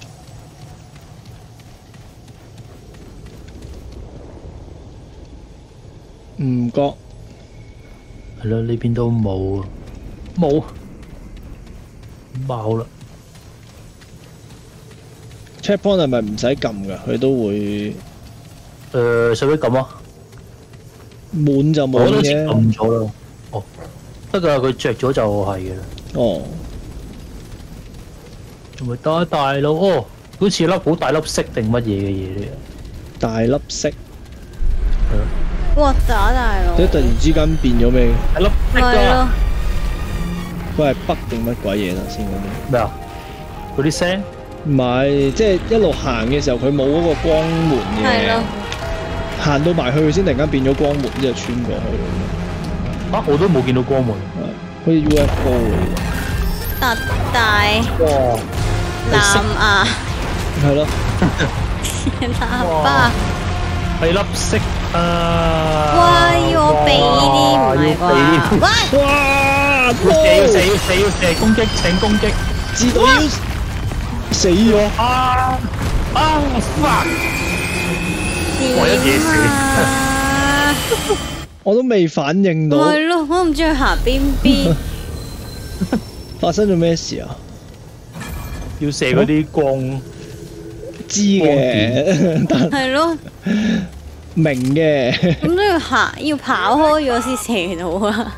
唔覺。 係咯，呢邊都冇啊，冇冇啦。 checkpoint 係咪唔使撳㗎？佢都會誒，使唔使撳啊？ 滿就冇我都好似嘅。 撳咗啦。哦，得㗎，佢着咗就係嘅啦。 哦， 仲咪打大佬哦，好似粒好大粒色定乜嘢嘅嘢嚟啊！ 大粒色， 哇！打大佬。 即係突然之間變咗咩？ 係粒色係啊！ 咯。 佢係北定乜鬼嘢頭先嗰啲？ 咩啊？嗰啲聲唔係，即係一路行嘅時候，佢冇嗰個光門嘅係咯。。 行到埋去，佢先突然間變咗光門，之後穿過去， 啊！我都冇見到光門。 係好似 U F O 嚟特大哇！ 藍牙嘅，係咯， 喇叭。 係粒色啊！ 哇！要我避呢啲唔係哇要避啩？喂！ 哇！ 要射要射要射攻擊請攻擊！ 知道要死咗， 啊啊 fuck！我一嘢死啊！ 我都未反應到係咯，我唔知佢行邊邊。 發生咗咩事啊？ 要射嗰啲光， 知嘅，但係咯， 明嘅， 咁都要行，要跑開咗先射到啊！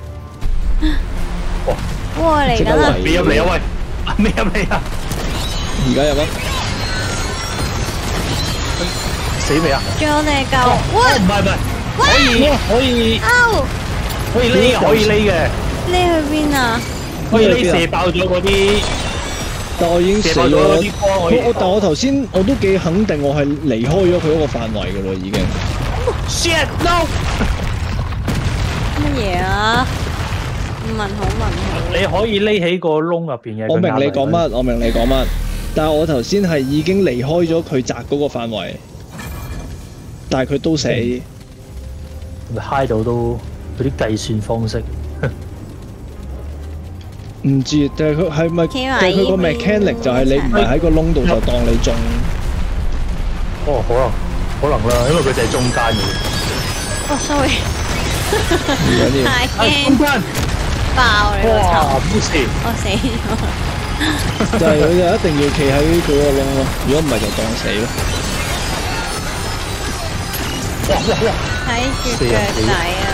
哇！嚟緊啊！ 未入嚟啊喂！未入嚟啊！ 而家有乜？ 死未啊？ 仲有你救！ 哦喂！ 唔係唔係，可以可以歐！ 可以匿嘅，可以匿嘅， 你去邊啊？ 可以匿射爆咗嗰啲嗰但我已經死射爆咗。 咗啲光，我已我我但我頭先我都幾肯定，我係離開咗佢嗰個範圍嘅咯，已經。 shit no！ 乜嘢啊？問好問好。 你可以匿喺個窿入邊嘅。 我明你講乜，我明你講乜，但係我頭先係已經離開咗佢擲嗰個範圍，但係佢都死。 咪嗨到都嗰啲計算方式。 唔知，但係佢係咪？但係佢個 mechanic 就係你唔係喺個窿度就當你中。 哦，可能可能啦，因為佢就係中間嘅。 哦，sorry。 唔緊要。 太驚。 中間。 爆你個頭！ 哇！唔好事。 我死咗。 就係佢就一定要企喺佢個窿咯，如果唔係就當死咯。 哇哇哇！ 睇住腳仔啊！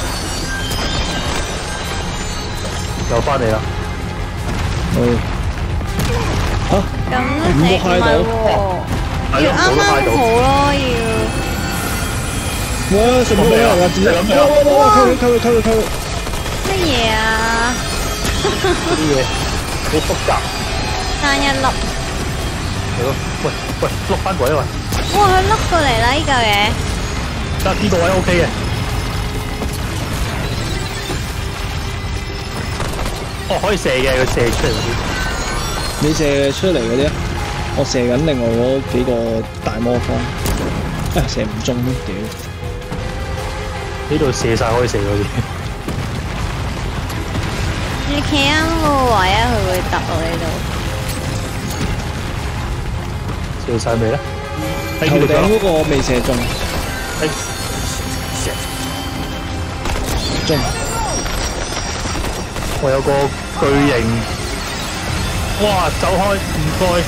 又翻嚟啦！ 好。嚇！ 咁都死唔係喎，要啱啱好咯，要。 哇！什麼嚟啊？自己哇哇哇！溝佢溝佢溝佢溝佢！ 乜嘢啊？ 啲嘢好複雜。 爭一粒。 係咯，喂喂，碌翻過嚟喂！ 哇！佢碌過嚟啦，呢嚿嘢。 得呢個位 OK 嘅。哦，可以射嘅，佢射出嚟嗰啲。 你射出嚟嗰啲啊？我射緊另外嗰幾個大魔方，啊射唔中都屌！ 呢度射晒可以射嗰啲。 你企啱嗰個位啊，佢會揼落呢度。 射晒未咧？ 頭頂嗰個未射中。中。 我有個巨型，哇！走開，唔該。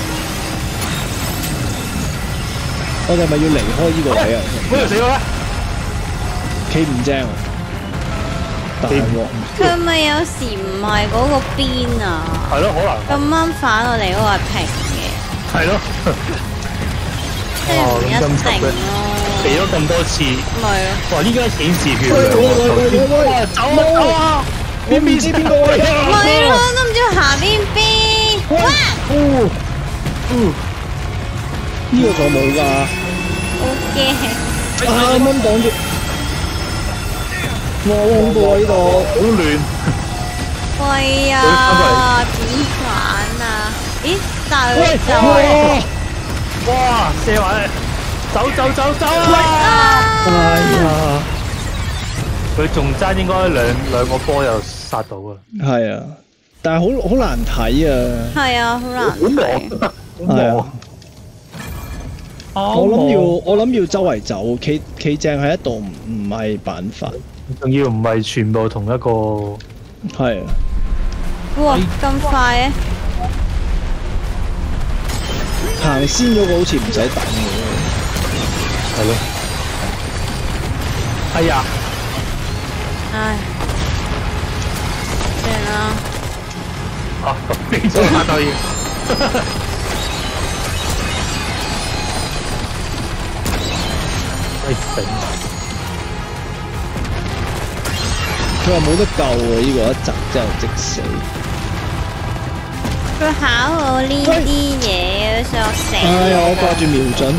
我哋係咪要離開呢個位啊？ 嗰條死咗咩？ 企唔正啊！大鑊！ 佢咪有時唔係嗰個邊啊？ 係咯，可能。 咁啱反我哋嗰個係平嘅。 係咯。 即係唔一定咯。 避咗咁多次。 咪咯。 哇！呢家顯示血喂喂喂喂喂！ 哇！走啊走啊！ 我唔知邊個位啊！ 咪咯，都唔知行邊邊。哇！ 哦，嗯，呢個仲有冇㗎？ 好驚！ 啱啱擋住。哇！好恐怖啊！呢度好亂。 喂啊！點玩啊？咦？但係就哇！射埋，走走走走啊！ 哎呀！ 佢仲爭應該兩兩個波又殺到啊！ 係啊，但係好好難睇啊！ 係啊，好難睇。 係啊，我諗要我諗要周圍走，企企正喺一度唔唔係辦法。 仲要唔係全部同一個。 係啊。 哇！咁快嘅？ 行先嗰個好似唔使等嘅。 係咯。哎呀！ 唉，算啦。 啊，變咗下對。哎頂！ 佢話冇得救喎，呢個一擲之後即死。 佢考我呢啲嘢，想我死。 哎呀！我掛住瞄準。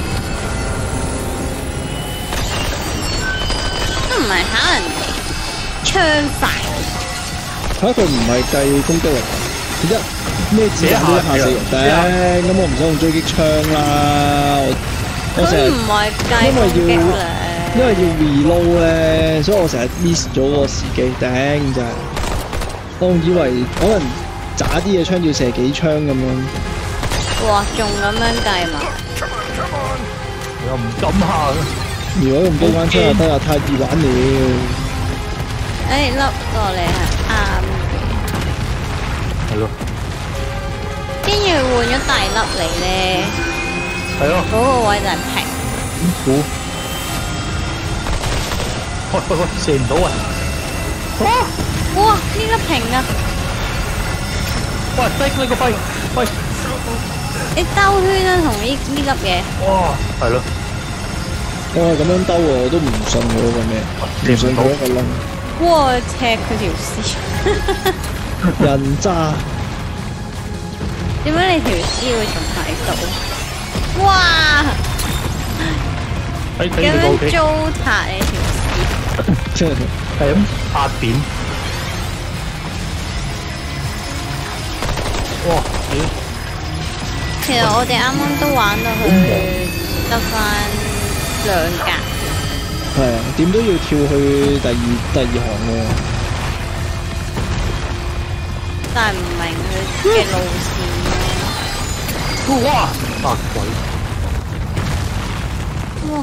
都唔係考人哋。槍法嚇佢唔係計攻擊力，一咩子彈都一下死人頂，咁我唔使用狙擊槍啦。我我成日唔係計攻擊力， 因為要 reload 咧，所以我成日 miss 咗個時機頂真係。我以為可能渣啲嘅槍要射幾槍咁樣。 哇！仲咁樣計嘛？ 又唔敢行。 如果用機關槍就得啦，太易玩了。 誒，笠落嚟係啱嘅。 係咯。 跟住換咗大粒嚟咧。 係咯。 嗰個位就係平。 估。喂喂喂，射唔到啊！ 哇！哇！呢粒平啊！ 喂，低你個肺！喂！ 你兜圈啊，同呢呢粒嘢。 哇！係咯。 我係咁樣兜喎，我都唔信佢嗰個咩，唔信佢一個窿。 哇！踢佢條線， 人渣！ 點點解你條屍會仲喺度？哇！ 喺咁睇呢個 O 樣 K， 糟蹋你條屍。 係咁壓扁。哇！咦？ 其實我哋啱啱都玩到去得翻兩格。 係啊，點都要跳去第二第二行喎。 但係唔明佢嘅路線咯。 哇！白鬼！ 哇！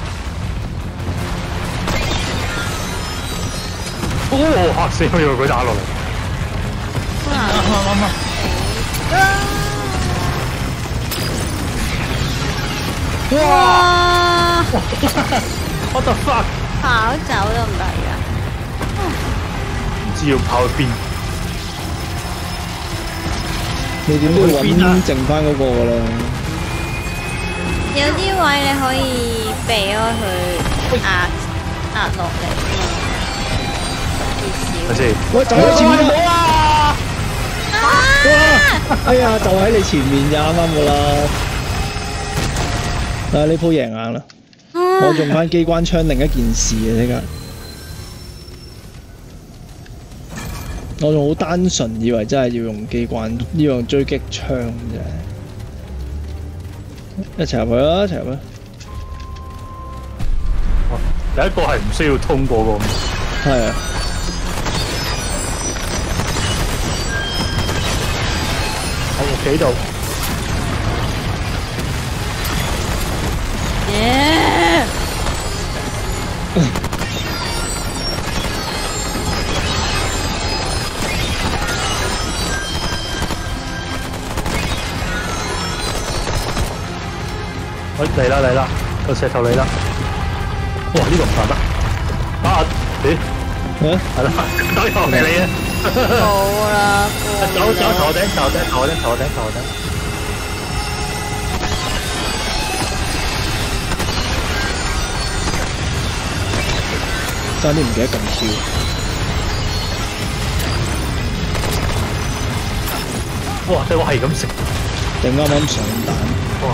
哦！嚇死我！以為佢打落嚟。 好難啱啱啱！ 哇！ What the fuck？ 跑走都唔得㗎。 唔知要跑去邊？ 你點都要揾剩翻嗰個㗎啦。 有啲位你可以避開佢壓壓落嚟啊嘛。 睇先。 喂，就喺前面啦！ 啊！ 哇！哎呀，就喺你前面咋，啱啱㗎啦。但係呢鋪贏硬啦。我用翻機關槍另一件事啊！即刻，我仲好單純，以為真係要用機關，要用追擊槍啫。一齊入去啦！一齊入去。 第一個係唔需要通過個。 係啊。 喺屋企度。 耶！ 喂，嚟啦嚟啦，個石頭嚟啦！哇，呢個唔怕得，啊，咦？ 嗯？ 係啦，都又係你啊！ 冇啦， 走走頭頂頭頂頭頂頭頂頭頂。 爭啲唔記得咁跳。 哇！對我係咁食， 就啱啱上彈。 哇！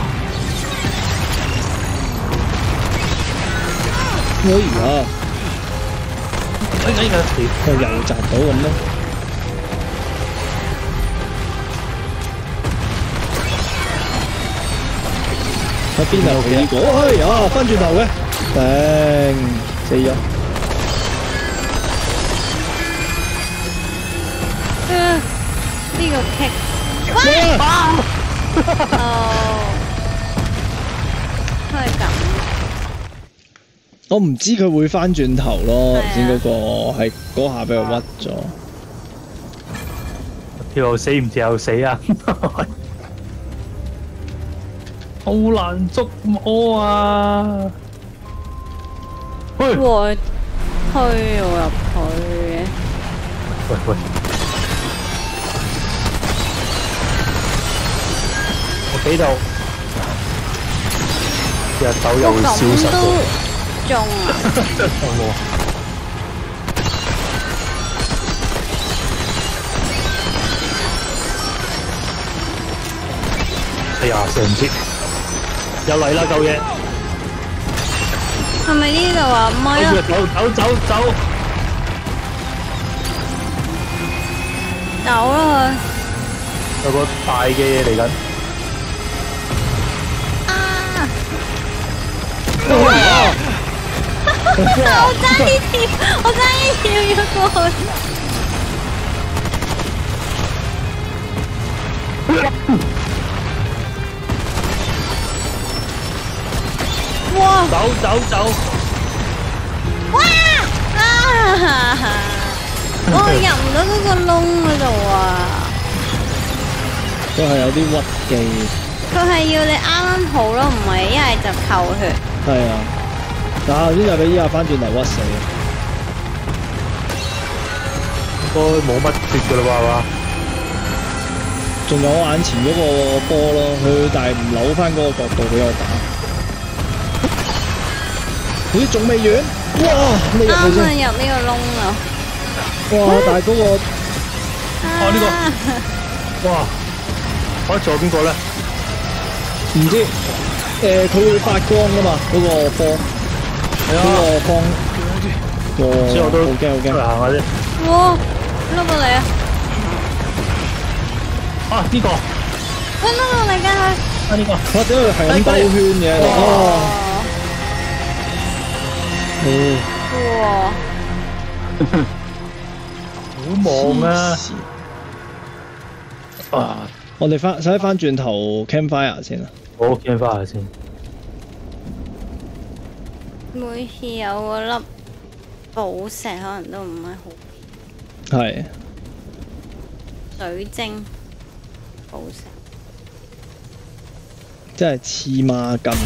哎呀！ 哎哎呀！ 佢又擲到咁咯。喺邊度企呢個？哎呀！翻轉頭嘅，頂死咗。 呢個棘，哇！哦，都係咁。 我唔知佢會翻轉頭咯，頭先嗰個係嗰下俾佢屈咗。 跳又死唔跳又死啊！好難捉摸啊！喂！ 哇！推我入去嘅。 喂喂！我企度，日頭又會消失喎。 中啊！ 有冇啊？哎呀，成節又嚟啦，嚿嘢！ 係咪呢度啊？唔係啊！ 走走走走！ 走啦佢！ 有個大嘅嘢嚟緊。 啊！哇！我爭啲跳，我爭啲跳咗過去。哇！ 走走走！ 哇！啊！我入唔到嗰個窿嗰度啊！ 都係有啲屈機。 佢係要你啱啱好咯，唔係一係就扣血。 係啊。但係頭先就俾依下翻轉頭屈死， 應該冇乜血㗎啦喎，係嘛？ 仲有我眼前嗰個波咯，佢但係唔扭翻嗰個角度俾我打。咦？仲未完？哇！你入去先。 啱入呢個窿啊！ 哇！但係嗰個， 哦呢個，哇！ 我仲有邊個咧？ 唔知誒佢會發光噶嘛？嗰、個波，嗰、個光，哦， 所以我都好驚好驚。 行下啫。 哇！碌過嚟啊！ 啊呢個， 佢碌過嚟㗎佢。 啊呢個， 我屌佢係咁兜圈嘅，哦，哦， 哇！ 好忙啊！ 黐線啊， 我哋翻使翻轉頭 campfire 先啊！ 我見翻下先。 每次有嗰粒寶石，可能都唔係好係水晶寶石。 真係黐孖筋。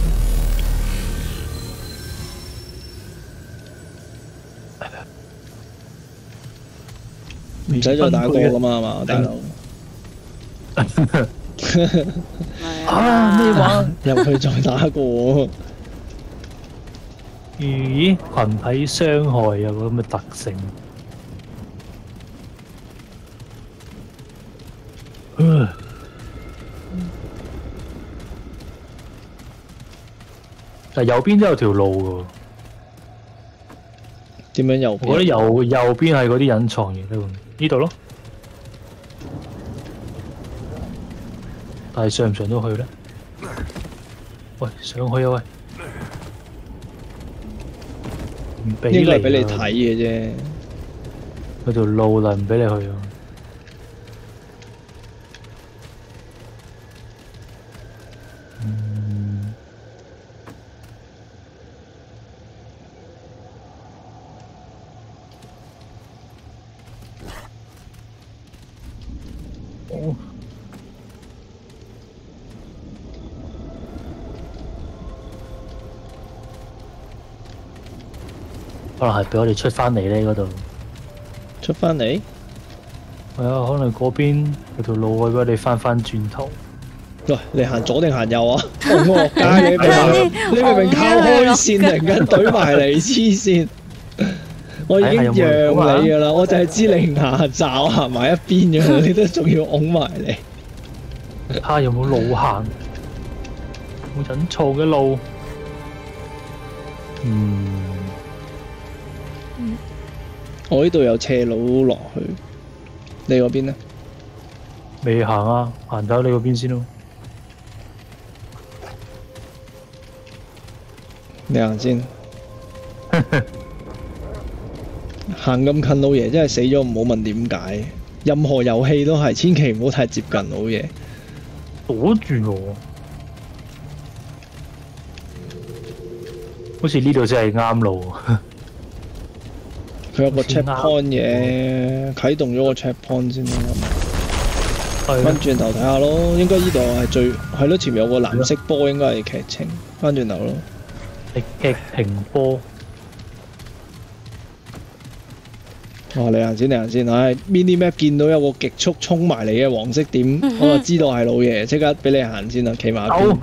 唔使再打過噶嘛，係嘛，大佬？ 啊咩話？ 入去再打過。 咦？群體傷害有個咁嘅特性。唉但右邊都有條路㗎。 點樣右邊？ 我覺得右右邊係嗰啲隱藏嘢咧，呢度咯。但係上唔上到去咧？喂，上去啊喂！唔俾你應該係俾你啊睇嘅啫。 嗰條路啦，唔俾你去啊！嗯，哦，可能係俾我哋出翻嚟咧嗰度。 出翻嚟， 係啊，可能嗰邊有條路會俾我哋翻翻轉頭。 喂，你行左定行右啊？我惡街你明唔明？你明唔明靠開線突然間懟埋嚟黐線？我已經讓你噶啦，我就係知你牙爪行埋一邊嘅，你都仲要拱埋嚟。 睇下有冇路行，冇隱藏嘅路。嗯， 我呢度有斜路落去，你嗰邊呢？ 未行啊，行走你嗰邊先咯。 你行先。行咁近老爺真係死咗，唔好問點解。任何遊戲都係，千祈唔好太接近老爺。 躲住我，好似呢度真係啱路。 佢有個 checkpoint 嘅，啟動咗個 checkpoint 先啦。 係翻轉頭睇下咯，應該呢度係最係咯，前面有個藍色波，應該係劇情。翻轉頭咯， 係劇情波。 哇！你行先，你行先。唉 ，mini map 見到有個極速衝埋嚟嘅黃色點，我就知道係老爺，即刻俾你行先啦，企埋一邊。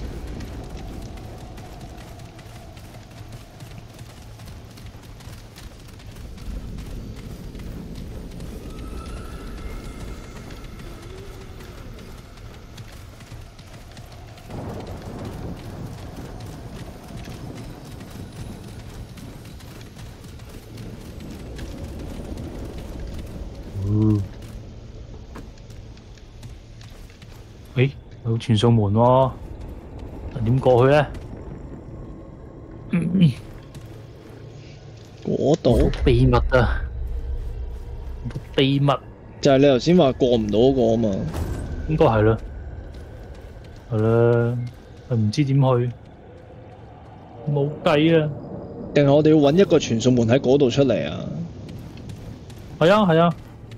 嗯，誒，有傳送門喎，點過去咧？ 嗰度秘密啊！秘密就係你頭先話過唔到嗰個啊嘛。 應該係啦，係啦，唔知點去，冇計啊！ 定係我哋要揾一個傳送門喺嗰度出嚟啊？ 係啊，係啊。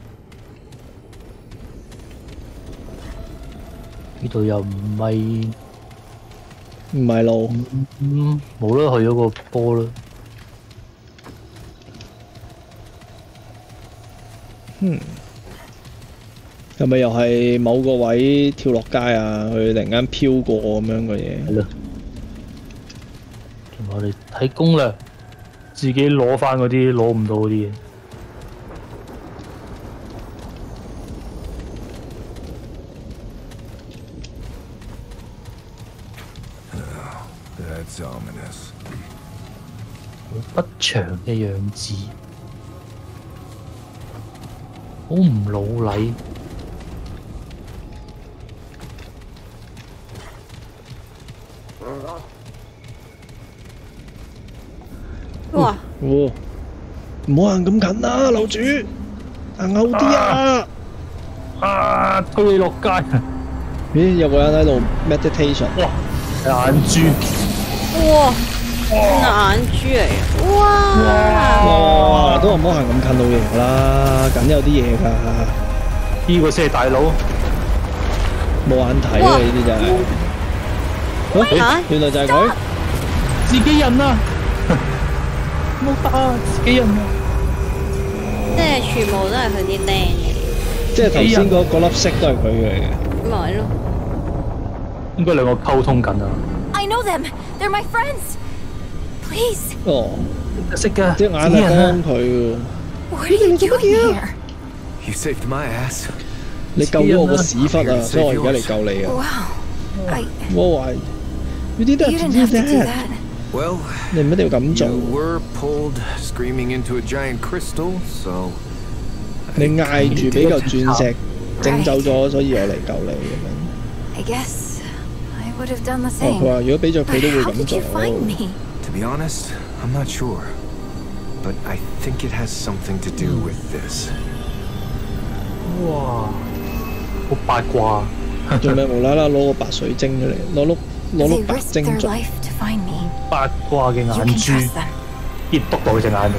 呢度又唔係唔係路， 嗯，冇啦，去咗個波啦。 嗯，係咪又係某個位跳落街啊？佢突然間飄過咁樣嘅嘢？ 係咯。同埋我哋睇攻略，自己攞翻嗰啲攞唔到嗰啲嘢。 That's ominous. 好不祥嘅樣子，好唔老禮。 哇！ 哦，唔好行咁近啦，樓主，行後啲啊！ 啊！推你落街！ 咦，有個人喺度 meditation。 哇！眼珠！ 哇！眼珠嚟嘅，哇！ 哇！都唔好行咁近老爺啦，梗有啲嘢㗎。 呢個先係大佬。 冇眼睇啊！呢啲真係。啊！原來就係佢。 自己人啊！冇打自己人啊！ 即係全部都係佢啲釘嘅。 即係頭先嗰嗰粒色都係佢嚟嘅。 咪咯。 應該兩個溝通緊啊！ I know them. They're my friends. Please. 哦， 識㗎， 隻眼係幫佢喎。 What are you doing here? You saved my ass. 你救咗我個屎忽啊，所以我而家嚟救你啊！ Wow. I. 我話，you didn't You have to didn't do have to do that。 that. Well, 你唔一定要咁做。 you were pulled screaming into a giant crystal, so 你嗌住俾嚿鑽石整走咗，所以我嚟救你咁樣。 I guess I would have done the 哦，佢 same. 話如果俾咗 But 佢都會 how 咁 did 做 you。find me? to be honest, I'm not sure. But I think it has something to do with this. 哇！好八卦。 做咩無啦啦攞個白水晶出嚟，攞碌攞 They 碌白 risked 晶 their 做。 life to find me. 八卦嘅 You 眼 can 珠， trust them. 跌篤到佢隻眼度。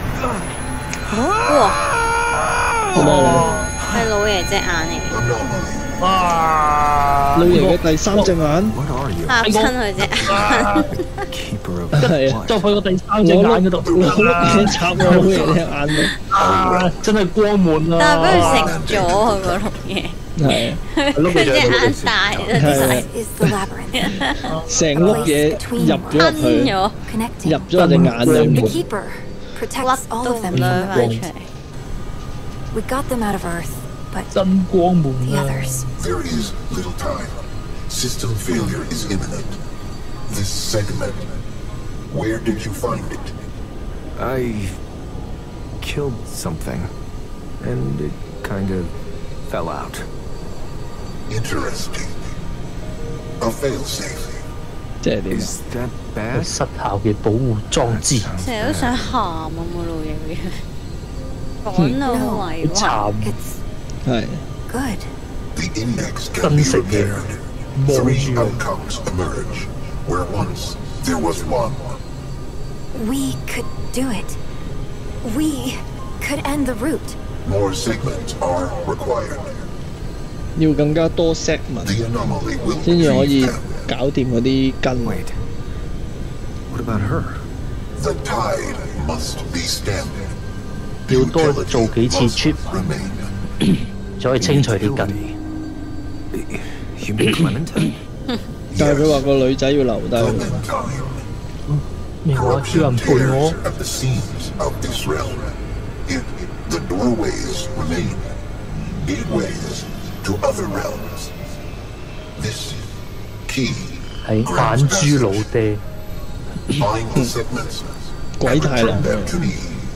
哇！ 好冇？ 係老爺隻眼嚟嘅， 哇！ 老爺嘅第三隻眼， What are you? 嚇親佢隻眼。 Keeper of 係啊， what? 就去個第三隻攞碌眼嗰度。 攞碌嘢插落老爺隻眼度。 啊！真係光滿啊！ 但係俾佢食咗佢個碌嘢， 係啊， 佢隻眼大咗係啊 This is the labyrinth. 成碌嘢入咗吞入去， 咗， Connecting. 入咗我隻眼裏 The 面。 keeper 甩 protects all 都 of 唔 them 掠 from the 翻 light. 出嚟。 We got them out of Earth, but 真光滿 the 啊！ others. There is little time. System failure is imminent. This segment. Where did you find it? I killed something, and it kind of fell out. Interesting. A failsafe. 即係點啊？ Is that 有 bad? 失效嘅保護裝置，好成日都想喊啊！個老爺嘅樣講到好委屈。 慘。 It's 係 good. The index can be Sunset repaired. Mon Three Dieu. outcomes emerge, where once there was one. We could do it. We could end the route. More segments are required. 要更加多 segment The anomaly will 先至可以 retrieve them. 搞掂嗰啲根。 Wait. What about her? The tide must be stemmed. 要多做幾次 Must trip remain. 就可以清除啲根。 You mean Clementine? 但係佢話個女仔要留低。 Clementine. 咩話？叫人 Corruption 陪我 tears？ at the seams of this realm. Yet the doorways remain. Gateways to other realms. This key 係眼珠老爹。 find the segments 鬼 and 太郎 return them to me.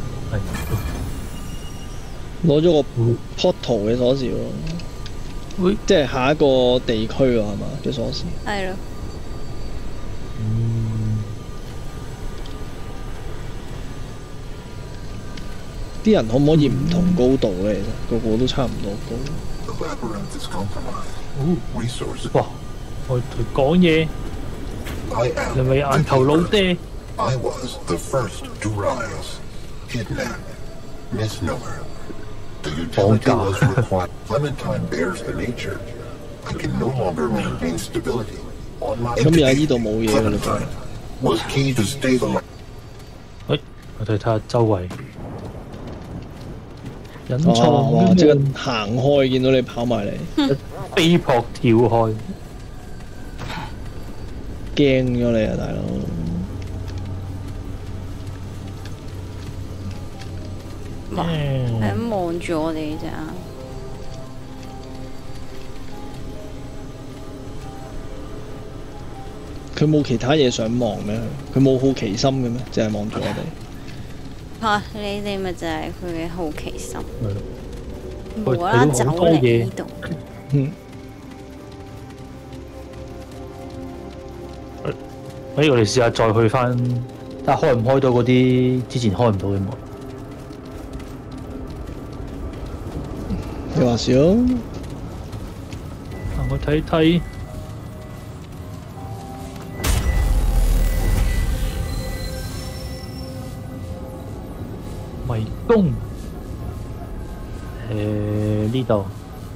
攞咗個 portal 嘅鎖匙喎， 喂， 即係下一個地區喎，係嘛嘅鎖匙。 係咯， 啲人可唔可以唔同高度咧？其實個個都差唔多高。 The labyrinth is compromised. 哦 Resources. 哇！我同佢講嘢， I am 你咪眼頭老 the keeper. 爹。 I was the first to rise. Kidnapped. Misnomer. The utility God. was required. Clementine bears the nature. I can no longer maintain stability. On my 咁而家呢 entity, 度冇嘢㗎啦 Clementine was key to stabilize. 喂，我哋睇下周圍隱哇藏哇！即刻嘅行開，見到你跑埋嚟， 飛撲跳開， 驚咗你啊，大佬！ 哇，係咁望住我哋隻眼。 佢冇其他嘢想望咩？佢冇好奇心嘅咩？淨係望住我哋。 嚇！你哋咪就係佢嘅好奇心， 佢無啦啦走睇到好多嚟嘢呢度。 嗯， 誒，我哋試下再去翻，睇下開唔開到嗰啲之前開唔到嘅門。 你話事咯。 我睇睇。迷宮，誒呢度，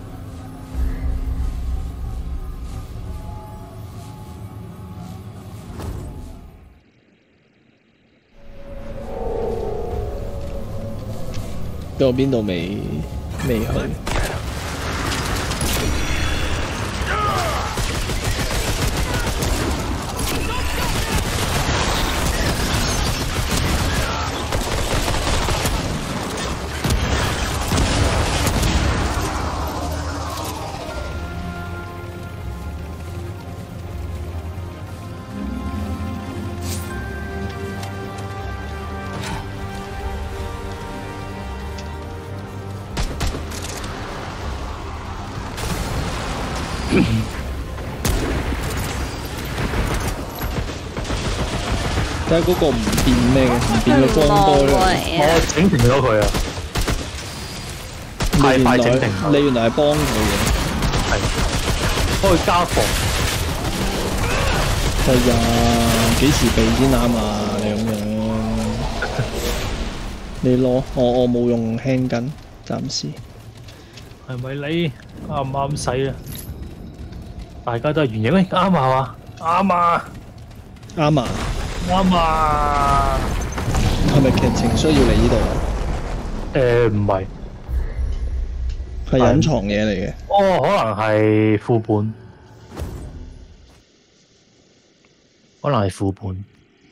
仲有邊度未未去？睇下嗰個唔變咩嘅，唔變嘅光波咧。 我整停咗佢啊！太快整停咗。 你原來係幫佢嘅。 係。幫佢加防。 係呀，幾時避先啱啊？你咁樣，你攞我我冇用輕筋，暫時。 係咪你啱唔啱使啊？大家都係圓形，喂啱啊嘛？啱啊！ 啱啊！ 啱啊！ 係咪劇情需要嚟呢度啊？ 誒唔係， 係隱藏嘢嚟嘅。 哦，可能係副本，可能係副本。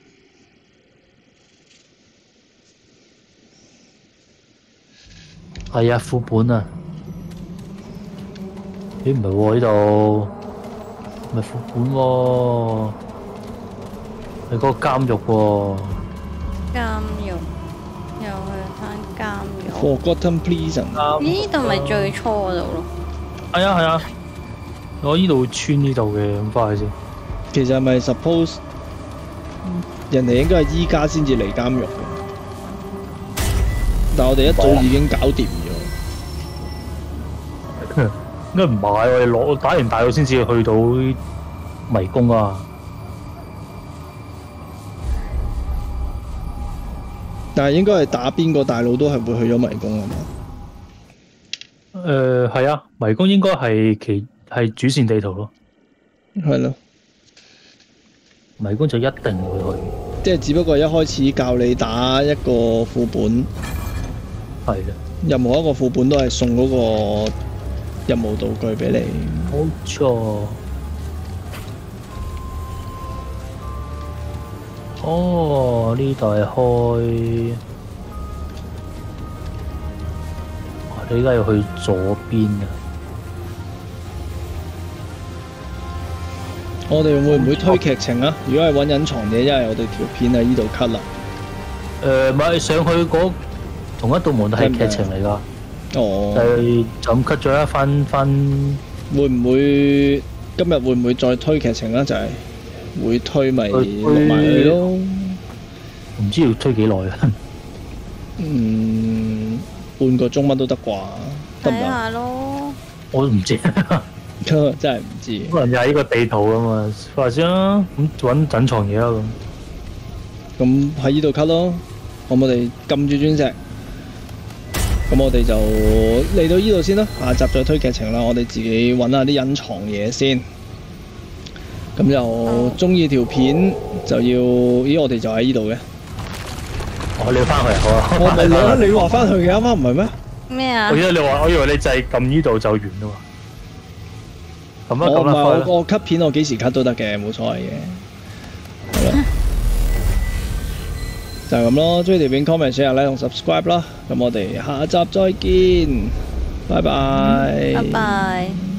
係啊，副本啊！咦唔係喎，呢度唔係副本喎。係嗰個監獄喎， 監獄又去翻監獄。 Forgotten Prison。 呢度咪最初嗰度咯。 係啊係啊，我呢度穿呢度嘅，咁翻去先。 其實係咪 suppose 人哋應該係依家先至嚟監獄嘅，但我哋一早已經搞掂咗。 應該唔係，我哋攞打完大佬先至去到迷宮啊！ 但係應該係打邊個大佬都係會去咗迷宮啊嘛？ 誒係啊，迷宮應該係其係主線地圖咯。 係咯， 迷宮就一定會去。 即係只不過一開始教你打一個副本， 係嘅。 任何一個副本都係送嗰個任務道具俾你。 冇錯。哦，呢度係開，你而家要去左邊啊！ 我哋會唔會推劇情啊？如果係揾隱藏嘢，因為我哋條片喺呢度 cut 啦。 誒，咪上去嗰同一道門都係劇情嚟㗎。 哦。 係就咁 cut 咗一翻翻。 會唔會今日會唔會再推劇情啊？就係、是、會推咪錄埋佢咯。 唔知要推幾耐啊？ 嗯，半個鐘乜都得啩？得唔睇下咯。 我都唔知。 真係唔知。 可能又係呢個地圖啊嘛，話先啦，咁揾隱藏嘢啦咁。 咁喺呢度 cut 咯，咁我哋撳住鑽石，咁我哋就嚟到呢度先啦。下集再推劇情啦，我哋自己揾下啲隱藏嘢先。咁就中意條片就要，咦？我哋就喺呢度嘅。 我你要翻去好啊？ 我咪你你話翻去嘅，啱啱唔係咩？ 咩啊？ 我以為你話，我以為你就係撳呢度就完啦嘛。咁啊， 我唔係咁啊， 我我 cut 片，我幾時 cut 都得嘅，冇所謂嘅。好啦，就係咁咯。中意條片 comment share like 同 subscribe 啦。咁我哋下集再見，拜拜。 拜拜。